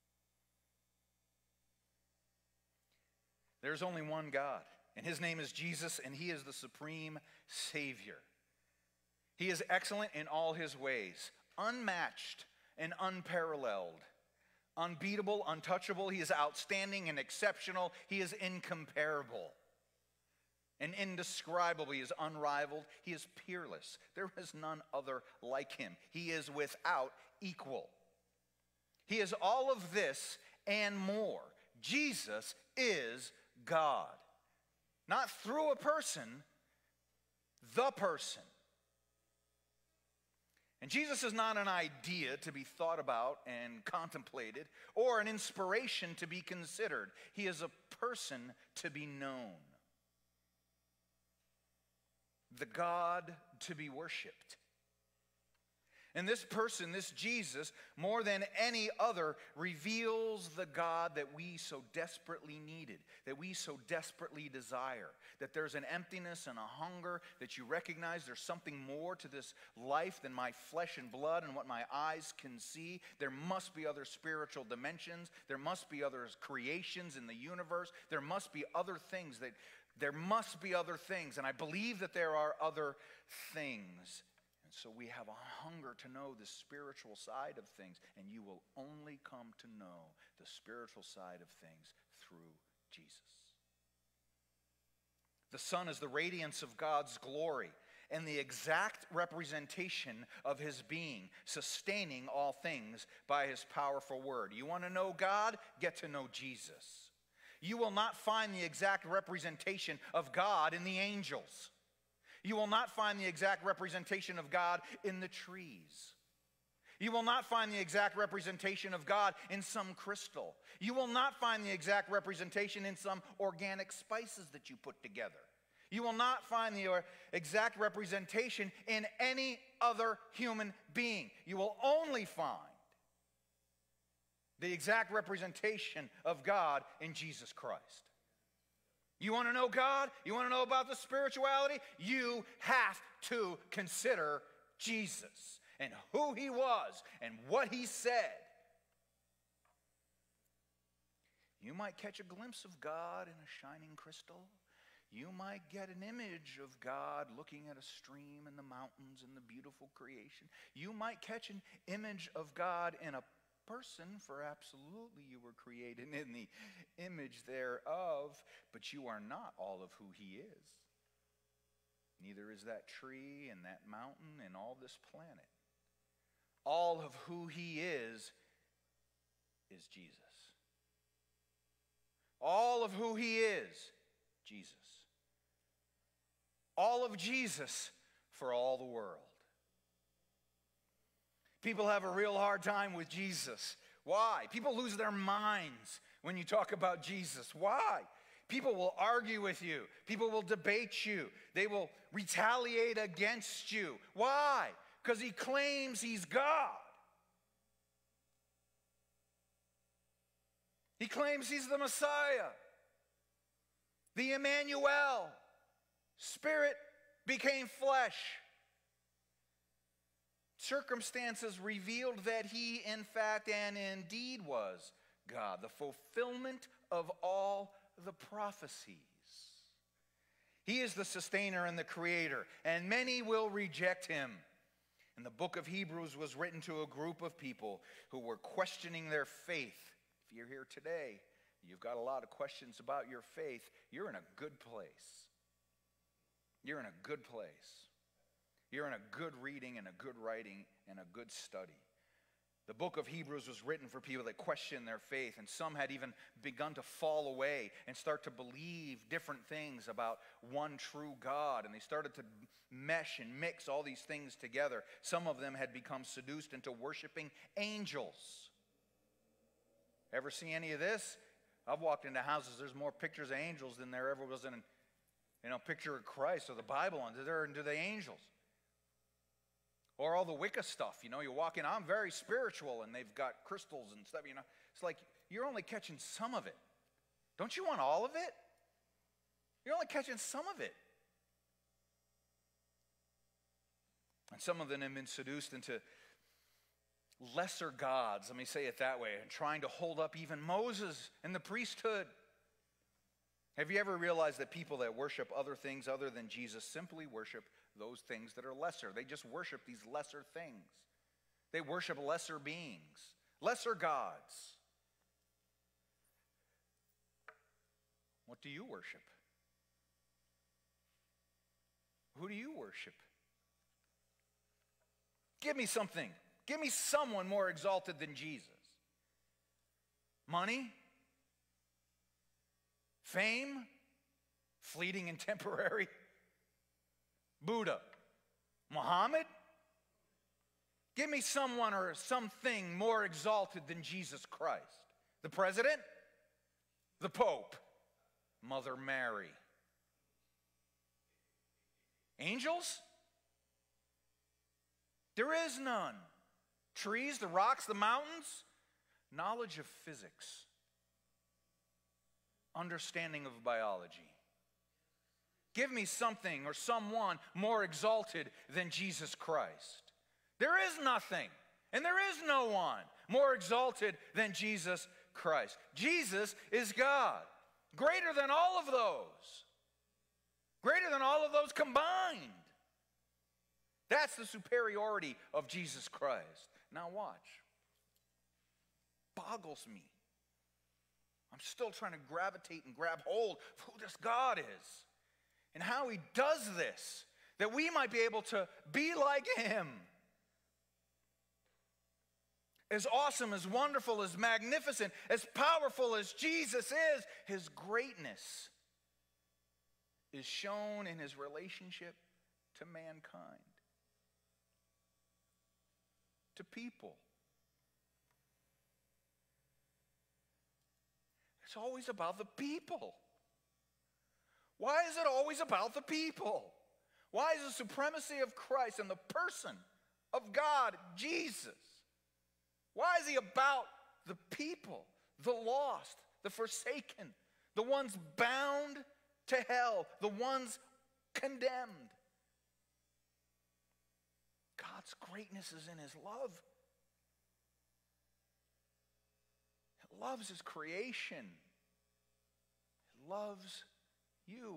Speaker 1: There's only one God, and his name is Jesus, and he is the supreme Savior. He is excellent in all his ways, unmatched and unparalleled, unbeatable, untouchable. He is outstanding and exceptional. He is incomparable and indescribable. He is unrivaled. He is peerless. There is none other like him. He is without equal. He is all of this and more. Jesus is God. Not through a person, the person. And Jesus is not an idea to be thought about and contemplated, or an inspiration to be considered. He is a person to be known. The God to be worshiped. And this person, this Jesus, more than any other, reveals the God that we so desperately needed, that we so desperately desire, that there's an emptiness and a hunger, that you recognize there's something more to this life than my flesh and blood and what my eyes can see. There must be other spiritual dimensions. There must be other creations in the universe. There must be other things that, there must be other things, and I believe that there are other things. So we have a hunger to know the spiritual side of things, and you will only come to know the spiritual side of things through Jesus. The Son is the radiance of God's glory and the exact representation of his being, sustaining all things by his powerful word. You want to know God? Get to know Jesus. You will not find the exact representation of God in the angels. You will not find the exact representation of God in the trees. You will not find the exact representation of God in some crystal. You will not find the exact representation in some organic spices that you put together. You will not find the exact representation in any other human being. You will only find the exact representation of God in Jesus Christ. You want to know God? You want to know about the spirituality? You have to consider Jesus and who he was and what he said. You might catch a glimpse of God in a shining crystal. You might get an image of God looking at a stream and the mountains and the beautiful creation. You might catch an image of God in a person, for absolutely you were created in the image thereof, but you are not all of who he is. Neither is that tree and that mountain and all this planet. All of who he is is Jesus. All of who he is, Jesus. All of Jesus for all the world. People have a real hard time with Jesus. Why? People lose their minds when you talk about Jesus. Why? People will argue with you. People will debate you. They will retaliate against you. Why? Because he claims he's God. He claims he's the Messiah, the Emmanuel. Spirit became flesh. Circumstances revealed that he, in fact, and indeed was God, the fulfillment of all the prophecies. He is the sustainer and the creator, and many will reject him. And the book of Hebrews was written to a group of people who were questioning their faith. If you're here today, you've got a lot of questions about your faith, you're in a good place. You're in a good place. You're in a good reading and a good writing and a good study. The book of Hebrews was written for people that questioned their faith, and some had even begun to fall away and start to believe different things about one true God, and they started to mesh and mix all these things together. Some of them had become seduced into worshiping angels. Ever see any of this? I've walked into houses, there's more pictures of angels than there ever was in, you know, picture of Christ or the Bible, and there into the angels. Or all the Wicca stuff, you know, you walk in, I'm very spiritual, and they've got crystals and stuff, you know. It's like, you're only catching some of it. Don't you want all of it? You're only catching some of it. And some of them have been seduced into lesser gods, let me say it that way, and trying to hold up even Moses and the priesthood. Have you ever realized that people that worship other things other than Jesus simply worship those things that are lesser? They just worship these lesser things. They worship lesser beings, lesser gods. What do you worship? Who do you worship? Give me something. Give me someone more exalted than Jesus. Money? Fame? Fleeting and temporary? Buddha? Muhammad? Give me someone or something more exalted than Jesus Christ. The president? The Pope? Mother Mary? Angels? There is none. Trees, the rocks, the mountains? Knowledge of physics. Understanding of biology. Give me something or someone more exalted than Jesus Christ. There is nothing, and there is no one more exalted than Jesus Christ. Jesus is God, greater than all of those, greater than all of those combined. That's the superiority of Jesus Christ. Now watch. Boggles me. I'm still trying to gravitate and grab hold of who this God is and how he does this. that we might be able to be like him. As awesome, as wonderful, as magnificent, as powerful as Jesus is, his greatness is shown in his relationship to mankind, to people. It's always about the people. Why is it always about the people? Why is the supremacy of Christ and the person of God, Jesus? Why is he about the people, the lost, the forsaken, the ones bound to hell, the ones condemned? God's greatness is in his love. He loves his creation. He loves you.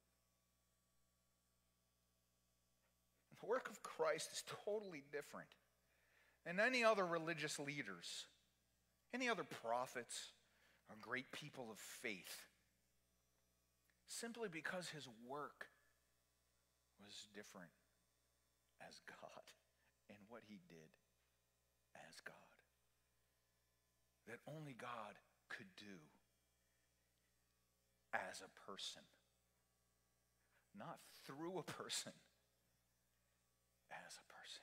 Speaker 1: The work of Christ is totally different than any other religious leaders, any other prophets, or great people of faith, simply because his work was different as God and what he did as God, that only God could do as a person, not through a person, as a person.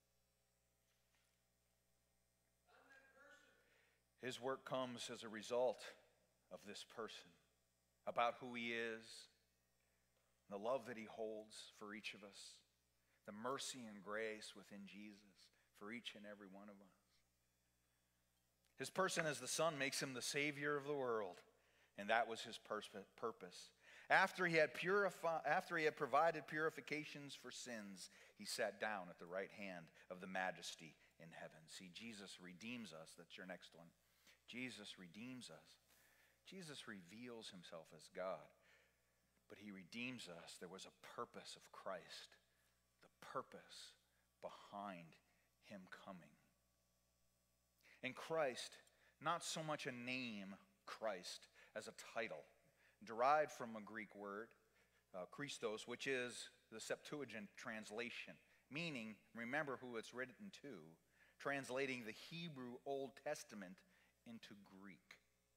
Speaker 1: His work comes as a result of this person, about who he is, the love that he holds for each of us, the mercy and grace within Jesus for each and every one of us. His person as the Son makes him the Savior of the world, and that was his purpose. After he had purified, after he had provided purifications for sins, he sat down at the right hand of the Majesty in heaven. See, Jesus redeems us. That's your next one. Jesus redeems us. Jesus reveals himself as God, but he redeems us. There was a purpose of Christ, the purpose behind him coming. And Christ, not so much a name, Christ, as a title, derived from a Greek word, uh, Christos, which is the Septuagint translation, meaning, remember who it's written to, translating the Hebrew Old Testament into Greek.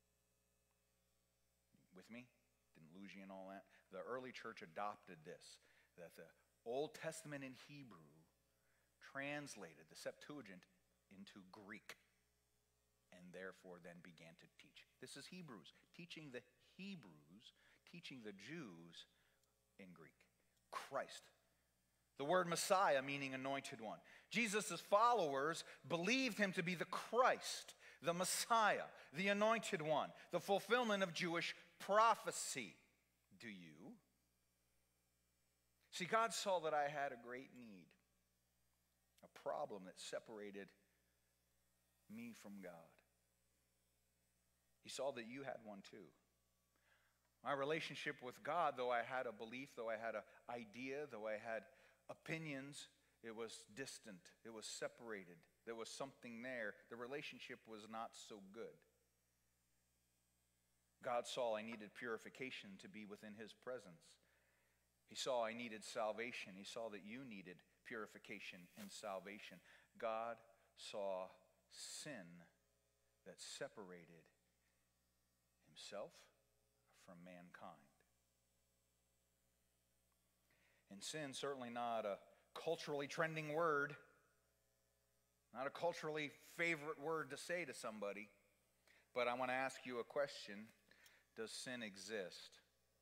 Speaker 1: With me? Didn't lose you in all that? The early church adopted this, that the Old Testament in Hebrew translated the Septuagint into Greek, and therefore then began to teach. This is Hebrews, teaching the Hebrews, teaching the Jews in Greek. Christ. The word Messiah, meaning anointed one. Jesus' followers believed him to be the Christ, the Messiah, the anointed one, the fulfillment of Jewish prophecy. Do you? See, God saw that I had a great need, a problem that separated me from God. He saw that you had one too. My relationship with God, though I had a belief, though I had an idea, though I had opinions, it was distant. It was separated. There was something there. The relationship was not so good. God saw I needed purification to be within his presence. He saw I needed salvation. He saw that you needed purification and salvation. God saw sin that separated himself from mankind. And sin, certainly not a culturally trending word, not a culturally favorite word to say to somebody, but I want to ask you a question. Does sin exist?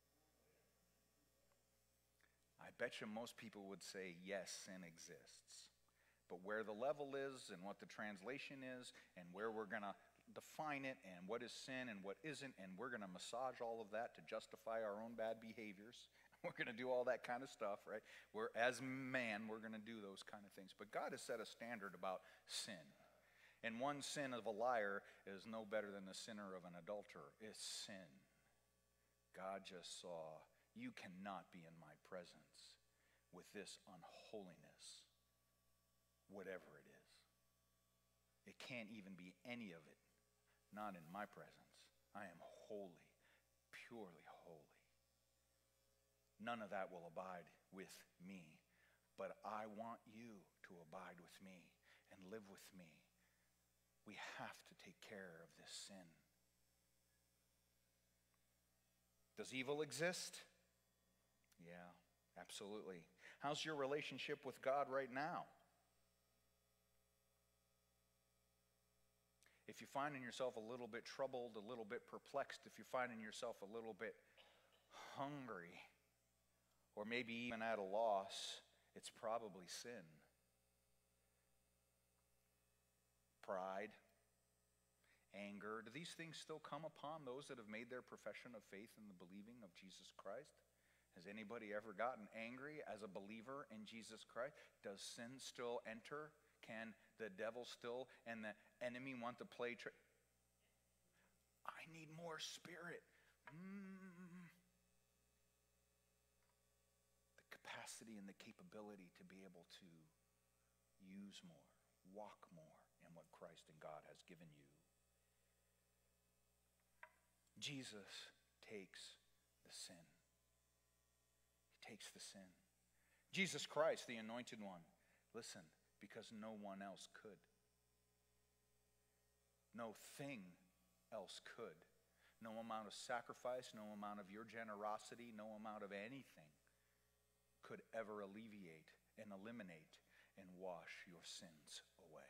Speaker 1: I bet you most people would say, yes, sin exists. But where the level is and what the translation is and where we're going to define it and what is sin and what isn't, and we're going to massage all of that to justify our own bad behaviors. We're going to do all that kind of stuff, right? We're, as man, we're going to do those kind of things. But God has set a standard about sin. And one sin of a liar is no better than the sinner of an adulterer. It's sin. God just saw, you cannot be in my presence with this unholiness, whatever it is. It can't even be any of it, not in my presence. I am holy, purely holy. None of that will abide with me.
Speaker 2: but I want you to abide with me and live with me. We have to take care of this sin. Does evil exist? Yeah, absolutely. How's your relationship with God right now? If you're finding yourself a little bit troubled, a little bit perplexed, if you're finding yourself a little bit hungry, or maybe even at a loss, it's probably sin. Pride, anger, do these things still come upon those that have made their profession of faith in the believing of Jesus Christ? Has anybody ever gotten angry as a believer in Jesus Christ? Does sin still enter? Can the devil still and the enemy want to play trick? I need more spirit. Mm. The capacity and the capability to be able to use more, walk more in what Christ and God has given you. Jesus takes the sin. He takes the sin. Jesus Christ, the anointed one, listen, because no one else could. No thing else could. No amount of sacrifice, no amount of your generosity, no amount of anything could ever alleviate and eliminate and wash your sins away.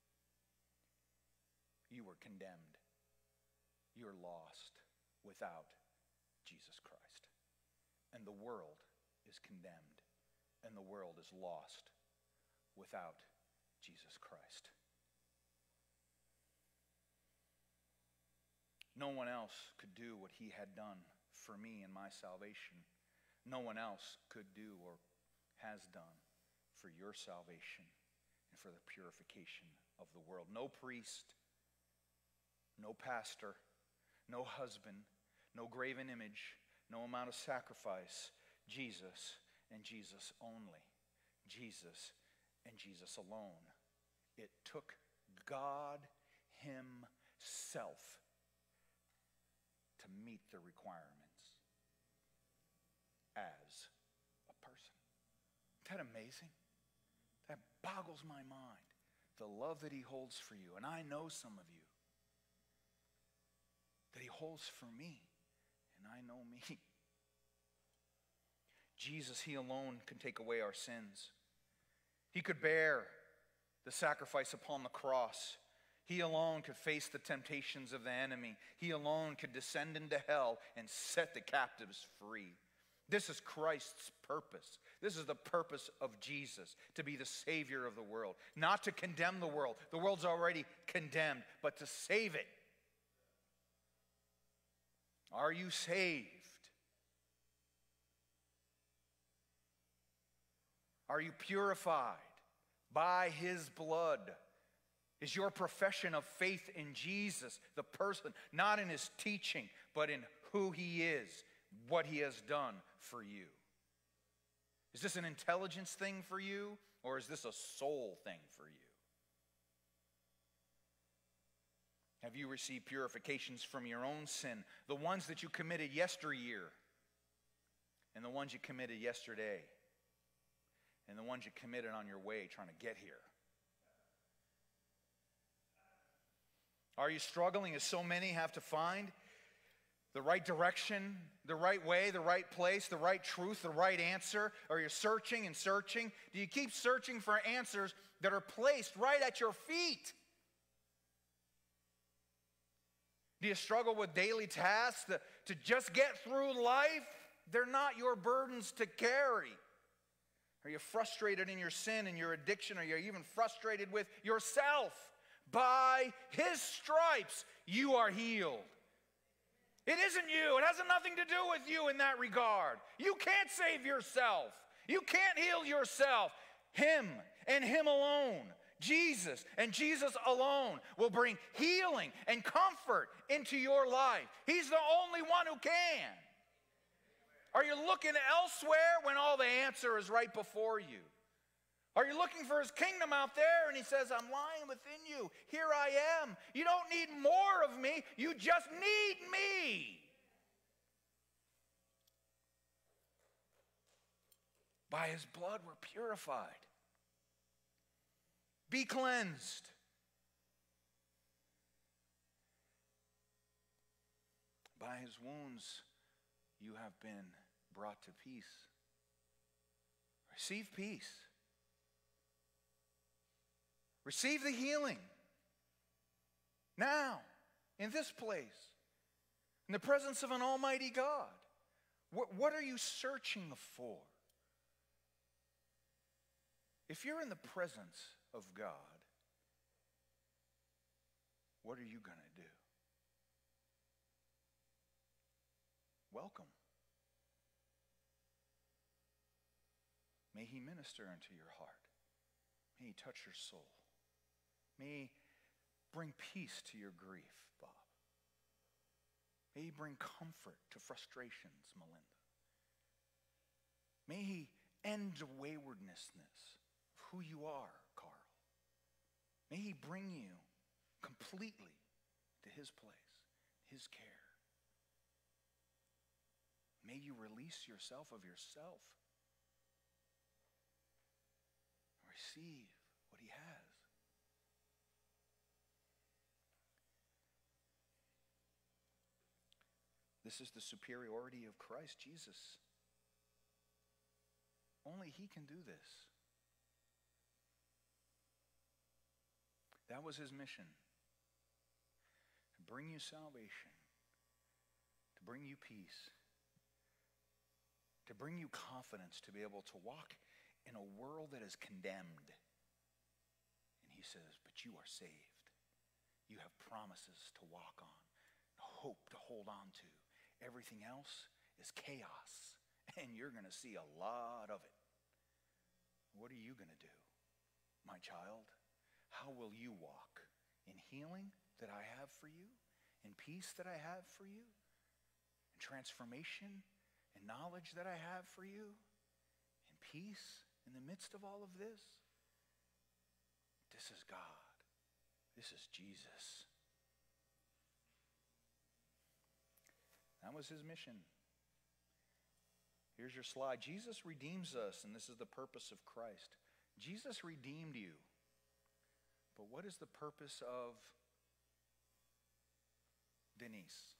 Speaker 2: You were condemned. You're lost without Jesus Christ. And the world is condemned, and the world is lost without Jesus Christ. No one else could do what he had done for me in my salvation. No one else could do or has done for your salvation and for the purification of the world. No priest, no pastor, no husband, no graven image, no amount of sacrifice. Jesus and Jesus only. Jesus and Jesus alone. It took God himself to meet the requirements as a person. Isn't that amazing? That boggles my mind. The love that he holds for you. And I know some of you. That he holds for me. And I know me. Jesus, he alone can take away our sins. He could bear the sacrifice upon the cross. He alone could face the temptations of the enemy. He alone could descend into hell and set the captives free. This is Christ's purpose. This is the purpose of Jesus, to be the Savior of the world. Not to condemn the world. The world's already condemned, but to save it. Are you saved? Are you purified by his blood? Is your profession of faith in Jesus, the person, not in his teaching, but in who he is, what he has done for you? Is this an intelligence thing for you, or is this a soul thing for you? Have you received purifications from your own sin, the ones that you committed yesteryear, and the ones you committed yesterday, and the ones you committed on your way trying to get here? Are you struggling, as so many have to find the right direction, the right way, the right place, the right truth, the right answer? Or you're searching and searching? Do you keep searching for answers that are placed right at your feet? Do you struggle with daily tasks to, to just get through life? They're not your burdens to carry. Are you frustrated in your sin and your addiction? Are you even frustrated with yourself? By his stripes, you are healed. It isn't you. It has nothing to do with you in that regard. You can't save yourself. You can't heal yourself. Him and him alone, Jesus and Jesus alone, will bring healing and comfort into your life. He's the only one who can. Are you looking elsewhere when all the answer is right before you? Are you looking for his kingdom out there and he says, I'm lying within you. Here I am. You don't need more of me. You just need me.
Speaker 1: By his blood, we're purified. Be cleansed. By his wounds, you have been brought to peace. Receive peace. Receive the healing. Now, in this place, in the presence of an almighty God. What, what are you searching for? If you're in the presence of God, what are you going to do? Welcome. May he minister into your heart. May he touch your soul. May he bring peace to your grief, Bob. May he bring comfort to frustrations, Melinda. May he end the waywardness of who you are, Carl. May he bring you completely to his place, his care. May you release yourself of yourself. Receive what he has. This is the superiority of Christ Jesus. Only he can do this. That was his mission. To bring you salvation. To bring you peace. To bring you confidence to be able to walk in a world that is condemned. And he says, but you are saved. You have promises to walk on. Hope to hold on to. Everything else is chaos, and you're going to see a lot of it. What are you going to do, my child? How will you walk in healing that I have for you, in peace that I have for you, in transformation and knowledge that I have for you, in peace in the midst of all of this? This is God. This is Jesus. That was his mission. Here's your slide. Jesus redeems us, and this is the purpose of Christ. Jesus redeemed you. But what is the purpose of Denise?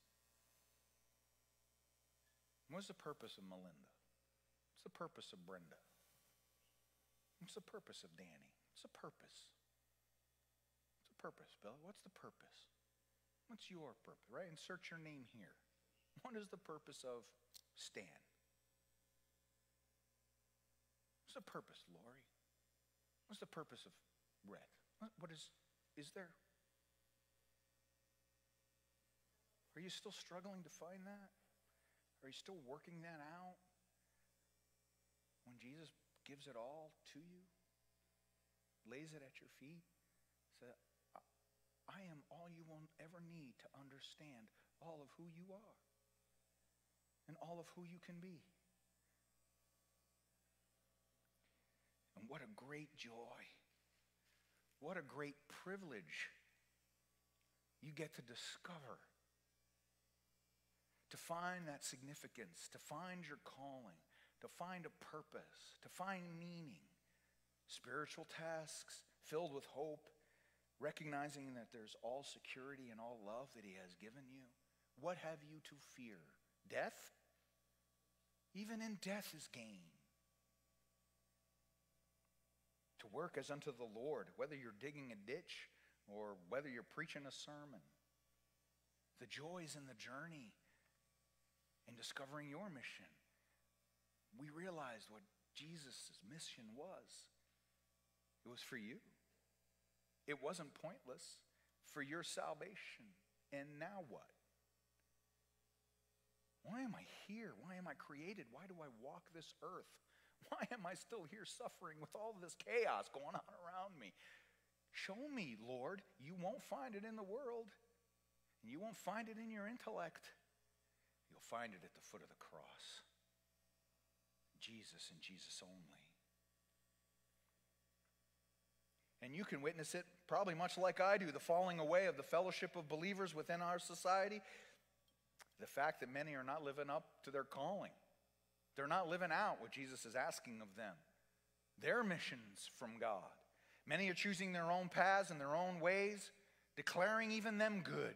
Speaker 1: What's the purpose of Melinda? What's the purpose of Brenda? What's the purpose of Danny? What's the purpose? What's the purpose, Billy? What's the purpose? What's your purpose, right? Insert your name here. What is the purpose of Stan? What's the purpose, Lori? What's the purpose of Red? What, what is, is there? Are you still struggling to find that? Are you still working that out? When Jesus gives it all to you, lays it at your feet, says, I am all you will ever need to understand all of who you are. And all of who you can be. And what a great joy. What a great privilege you get to discover. To find that significance, to find your calling, to find a purpose, to find meaning. Spiritual tasks filled with hope, recognizing that there's all security and all love that he has given you. What have you to fear? Death? Even in death is gain. To work as unto the Lord, whether you're digging a ditch or whether you're preaching a sermon. The joys in the journey in discovering your mission. We realized what Jesus' mission was. It was for you. It wasn't pointless. For your salvation. And now what? Why am I here? Why am I created? Why do I walk this earth? Why am I still here suffering with all of this chaos going on around me? Show me, Lord. You won't find it in the world. And you won't find it in your intellect. You'll find it at the foot of the cross. Jesus and Jesus only. And you can witness it probably much like I do, the falling away of the fellowship of believers within our society. The fact that many are not living up to their calling.
Speaker 2: They're not living out what Jesus is asking of them. Their missions from God. Many are choosing their own paths and their own ways, declaring even them good.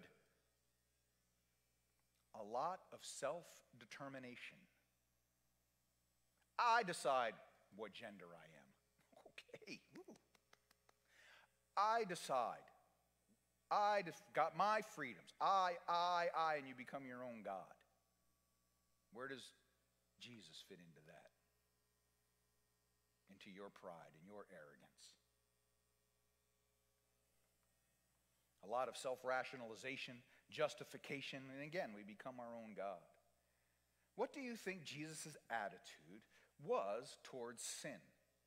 Speaker 2: A lot of self-determination. I decide what gender I am. Okay. Ooh. I decide. I got my freedoms. I, I, I, and you become your own God. Where does Jesus fit into that? Into your pride and your arrogance. A lot of self-rationalization, justification, and again, we become our own God. What do you think Jesus' attitude was towards sin?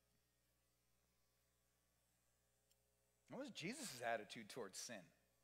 Speaker 2: What was Jesus' attitude towards sin?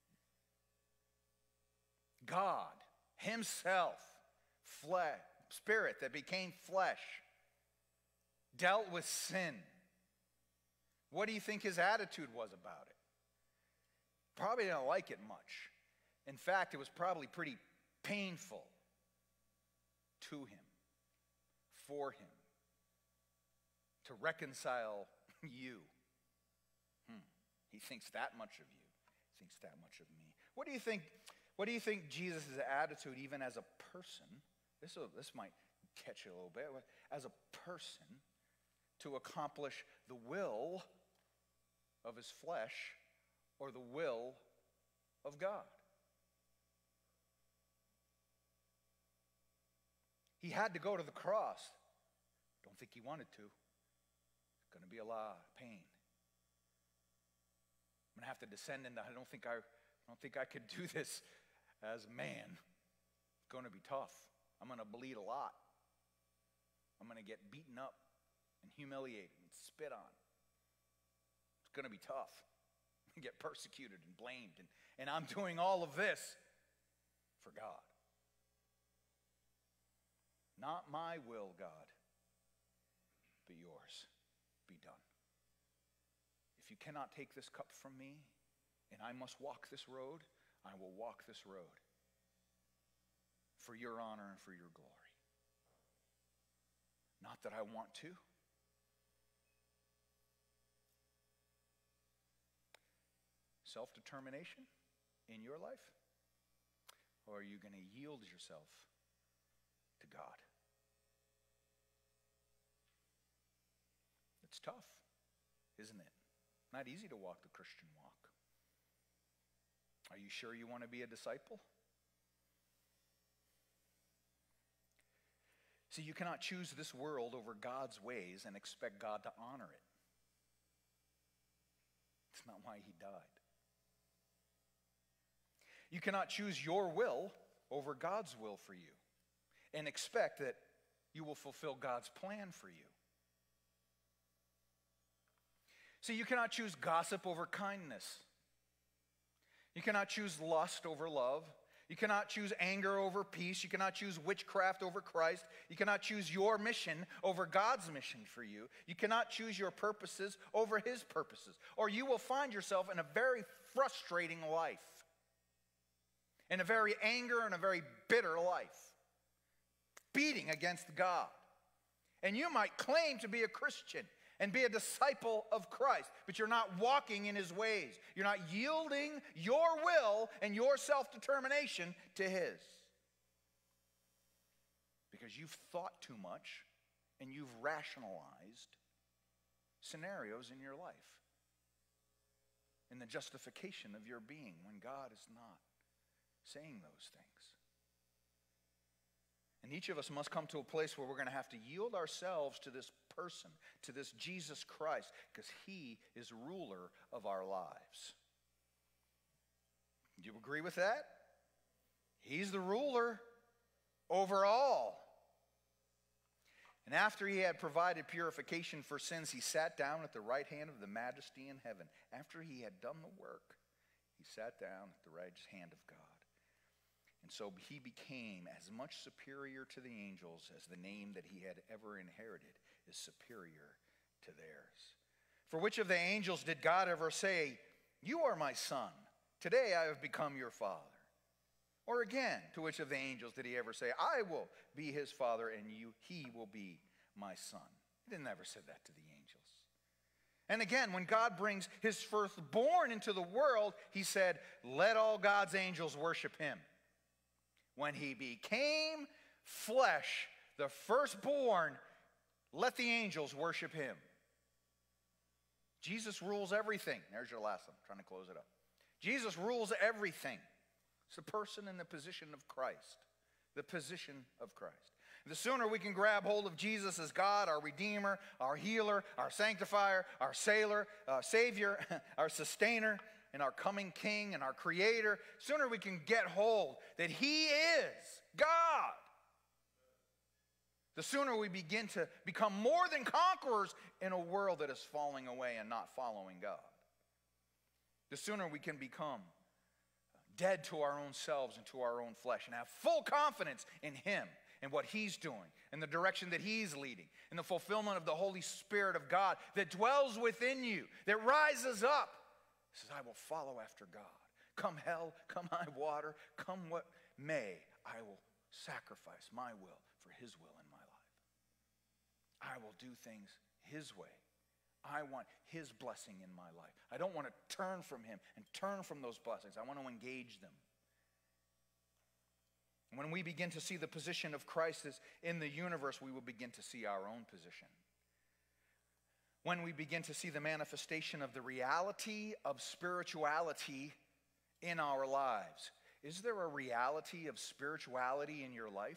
Speaker 2: God, himself, flesh, spirit that became flesh, dealt with sin. What do you think his attitude was about it? Probably didn't like it much. In fact, it was probably pretty painful to him, for him, to reconcile you. Hmm. He thinks that much of you. He thinks that much of me. What do you think? What do you think Jesus' attitude, even as a person, this will, this might catch you a little bit, as a person, to accomplish the will of his flesh or the will of God? He had to go to the cross. Don't think he wanted to. It's going to be a lot of pain. I'm going to have to descend into, I don't think I, I don't think I could do this as a man. It's going to be tough. I'm going to bleed a lot. I'm going to get beaten up and humiliated and spit on. It's going to be tough. Get persecuted and blamed. And, and I'm doing all of this for God. Not my will, God, but yours be done. If you cannot take this cup from me, and I must walk this road, I will walk this road for your honor and for your glory. Not that I want to. Self-determination in your life? Or are you going to yield yourself to God? It's tough, isn't it? Not easy to walk the Christian walk. Are you sure you want to be a disciple? See, you cannot choose this world over God's ways and expect God to honor it. It's not why he died. You cannot choose your will over God's will for you and expect that you will fulfill God's plan for you. See, you cannot choose gossip over kindness. You cannot choose lust over love. You cannot choose anger over peace. You cannot choose witchcraft over Christ. You cannot choose your mission over God's mission for you. You cannot choose your purposes over his purposes. Or you will find yourself in a very frustrating life. In a very anger and a very bitter life. Beating against God. And you might claim to be a Christian and be a disciple of Christ, but you're not walking in his ways. You're not yielding your will and your self-determination to his. Because you've thought too much and you've rationalized scenarios in your life in the justification of your being when God is not saying those things. And each of us must come to a place where we're going to have to yield ourselves to this person, to this Jesus Christ, because he is ruler of our lives. Do you agree with that? He's the ruler over all. And after he had provided purification for sins, he sat down at the right hand of the majesty in heaven. After he had done the work, he sat down at the right hand of God. And so he became as much superior to the angels as the name that he had ever inherited is superior to theirs. For which of the angels did God ever say, "You are my son, today I have become your father"?
Speaker 1: Or again, to which of the angels did he ever say, I will be his father and you, he will be my son? He didn't ever say that to the angels. And again, when God brings his firstborn into the world, he said, let all God's angels worship him. When he became flesh, the firstborn, let the angels worship him. Jesus rules everything. There's your last one. I'm trying to close it up. Jesus rules everything. It's the person and the position of Christ. The position of Christ. The sooner we can grab hold of Jesus as God, our Redeemer, our healer, our sanctifier, our sailor, uh, Savior, our sustainer, and our coming King and our Creator, sooner we can get hold that he is God. The sooner we begin to become more than conquerors in a world that is falling away and not following God. The sooner we can become dead to our own selves and to our own flesh and have full confidence in him and what he's doing and the direction that he's leading and the fulfillment of the Holy Spirit of God that dwells within you, that rises up. He says, I will follow after God. Come hell, come high water, come what may, I will sacrifice my will for his will in my life. I will do things his way. I want his blessing in my life. I don't want to turn from him and turn from those blessings. I want to engage them. When we begin to see the position of Christ as in the universe, we will begin to see our own position. When we begin to see the manifestation of the reality of spirituality in our lives. Is there a reality of spirituality in your life?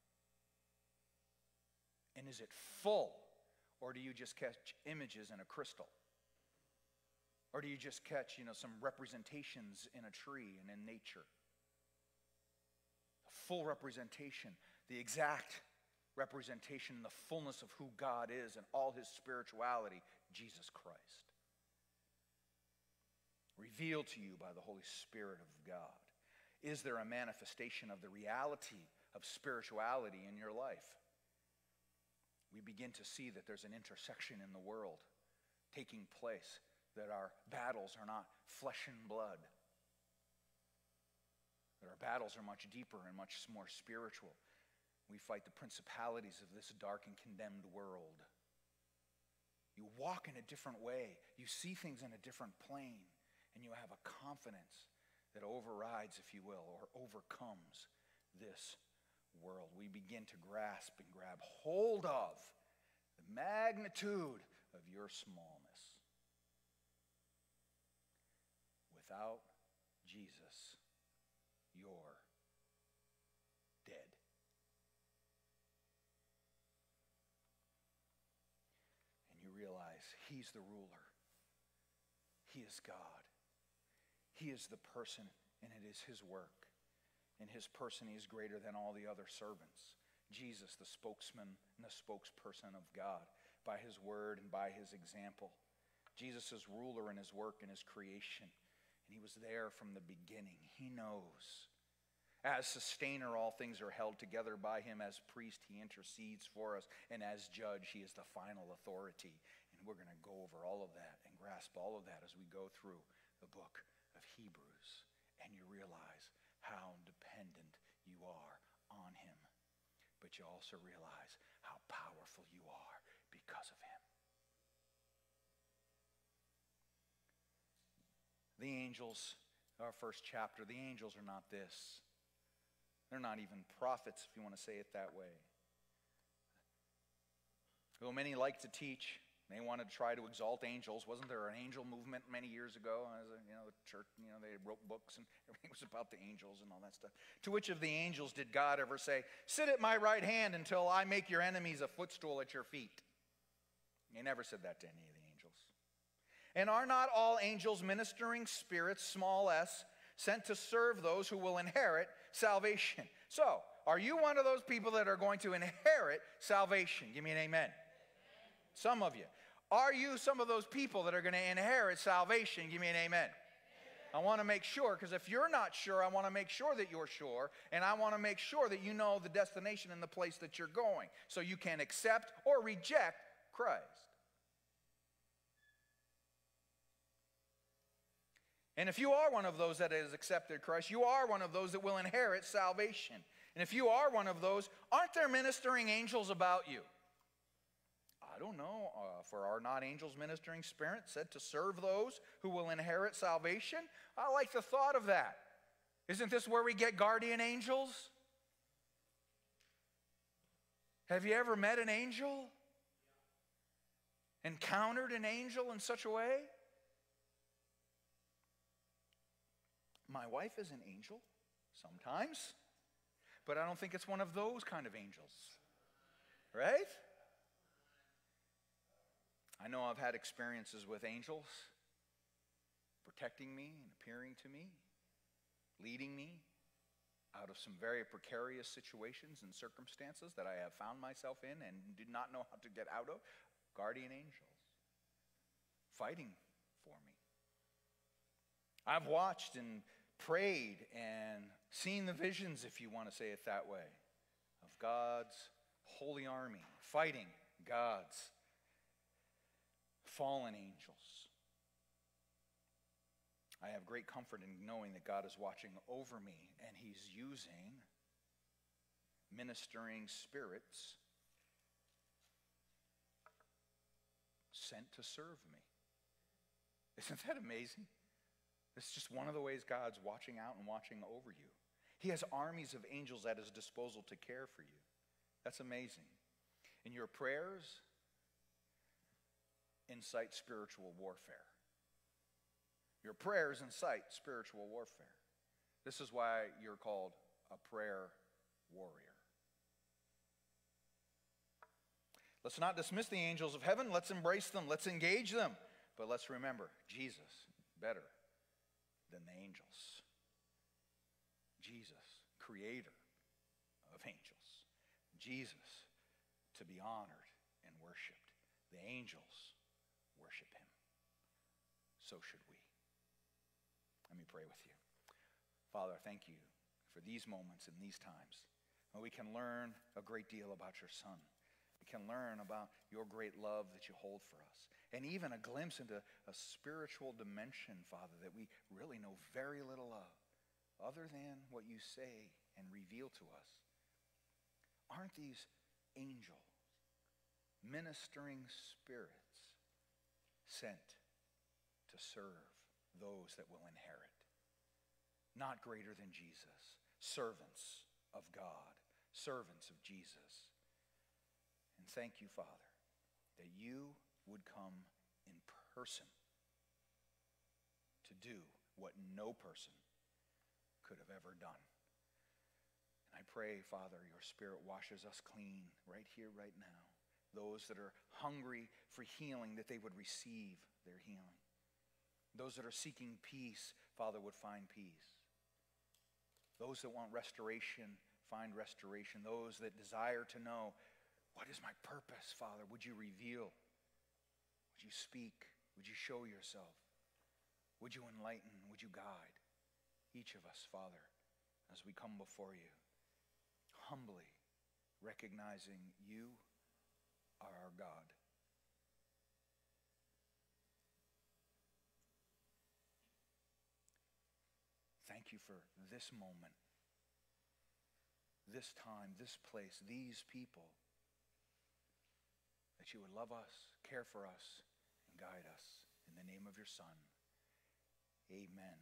Speaker 1: And is it full? Or do you just catch images in a crystal? Or do you just catch, you know, some representations in a tree and in nature? The full representation, the exact representation, the fullness of who God is and all his spirituality, Jesus Christ. Revealed to you by the Holy Spirit of God. Is there a manifestation of the reality of spirituality in your life? We begin to see that there's an intersection in the world taking place, that our battles are not flesh and blood, that our battles are much deeper and much more spiritual. We fight the principalities of this dark and condemned world. You walk in a different way. You see things in a different plane, and you have a confidence that overrides, if you will, or overcomes this world. We begin to grasp and grab hold of the magnitude of your smallness. Without Jesus, you're dead. And you realize he's the ruler. He is God. He is the person, and it is his work. In his person, he is greater than all the other servants. Jesus, the spokesman and the spokesperson of God, by his word and by his example. Jesus is ruler in his work and his creation. And he was there from the beginning. He knows. As sustainer, all things are held together by him. As priest, he intercedes for us. And as judge, he is the final authority. And we're going to go over all of that and grasp all of that as we go through the book of Hebrews. And you realize how dependent you are on him. But you also realize how powerful you are because of him. The angels, our first chapter, the angels are not this. They're not even prophets, if you want to say it that way. Though many like to teach, they wanted to try to exalt angels. Wasn't there an angel movement many years ago? As a, you know, the church, you know, they wrote books and everything was about the angels and all that stuff. To which of the angels did God ever say, sit at my right hand until I make your enemies a footstool at your feet? He never said that to any of the angels. And are not all angels ministering spirits, small s, sent to serve those who will inherit salvation? So, are you one of those people that are going to inherit salvation? Give me an amen. Some of you. Are you some of those people that are going to inherit salvation? Give me an amen. I want to make sure, because if you're not sure, I want to make sure that you're sure, and I want to make sure that you know the destination and the place that you're going, so you can accept or reject Christ. And if you are one of those that has accepted Christ, you are one of those that will inherit salvation. And if you are one of those, aren't there ministering angels about you? I don't know. Uh, for are not angels ministering spirits said to serve those who will inherit salvation? I like the thought of that. Isn't this where we get guardian angels? Have you ever met an angel? Encountered an angel in such a way? My wife is an angel sometimes, but I don't think it's one of those kind of angels. Right? I know I've had experiences with angels protecting me and appearing to me, leading me out of some very precarious situations and circumstances that I have found myself in and did not know how to get out of. Guardian angels fighting for me. I've watched and prayed and seen the visions, if you want to say it that way, of God's holy army fighting God's fallen angels. I have great comfort in knowing that God is watching over me and He's using ministering spirits sent to serve me. Isn't that amazing? It's just one of the ways God's watching out and watching over you. He has armies of angels at His disposal to care for you. That's amazing. In your prayers, incite spiritual warfare. Your prayers incite spiritual warfare. This is why you're called a prayer warrior. Let's not dismiss the angels of heaven. Let's embrace them. Let's engage them. But let's remember, Jesus, better than the angels. Jesus, creator of angels. Jesus, to be honored and worshiped. The angels worship Him. So should we. Let me pray with you. Father, thank you for these moments and these times when we can learn a great deal about your Son. We can learn about your great love that you hold for us. And even a glimpse into a spiritual dimension, Father, that we really know very little of, other than what you say and reveal to us. Aren't these angels, ministering spirits, sent to serve those that will inherit? Not greater than Jesus, servants of God, servants of Jesus. And thank you, Father, that you would come in person to do what no person could have ever done. And I pray, Father, your Spirit washes us clean right here, right now. Those that are hungry for healing, that they would receive their healing. Those that are seeking peace, Father, would find peace. Those that want restoration, find restoration. Those that desire to know, what is my purpose, Father? Would you reveal? Would you speak? Would you show yourself? Would you enlighten? Would you guide each of us, Father, as we come before you, humbly recognizing you are our God. Thank you for this moment, this time, this place, these people, that you would love us, care for us, and guide us. In the name of your Son, amen.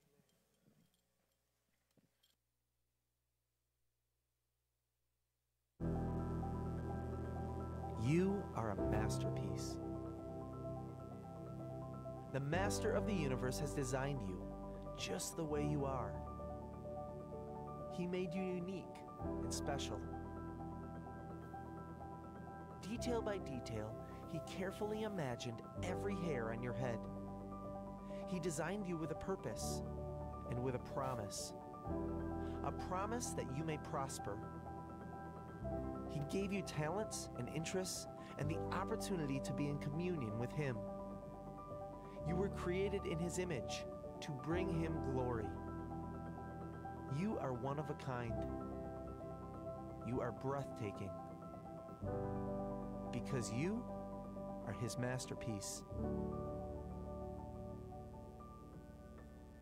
Speaker 6: You are a masterpiece. The master of the universe has designed you just the way you are. He made you unique and special. Detail by detail, he carefully imagined every hair on your head. He designed you with a purpose and with a promise. A promise that you may prosper. He gave you talents and interests and the opportunity to be in communion with him. You were created in his image to bring him glory. You are one of a kind. You are breathtaking. Because you are his masterpiece.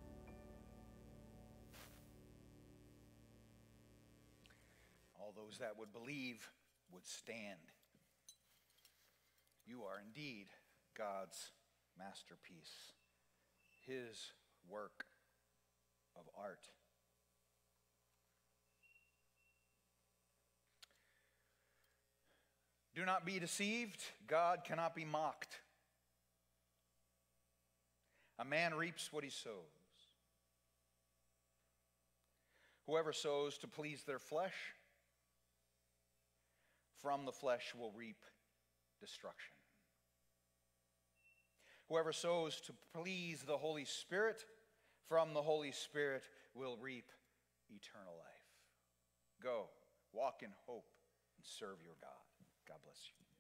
Speaker 2: all those that would believe would stand. You are indeed God's masterpiece, his work of art. Do not be deceived. God cannot be mocked. A man reaps what he sows. Whoever sows to please their flesh, from the flesh will reap destruction. Whoever sows to please the Holy Spirit, from the Holy Spirit will reap eternal life. Go, walk in hope, and serve your God. God bless you.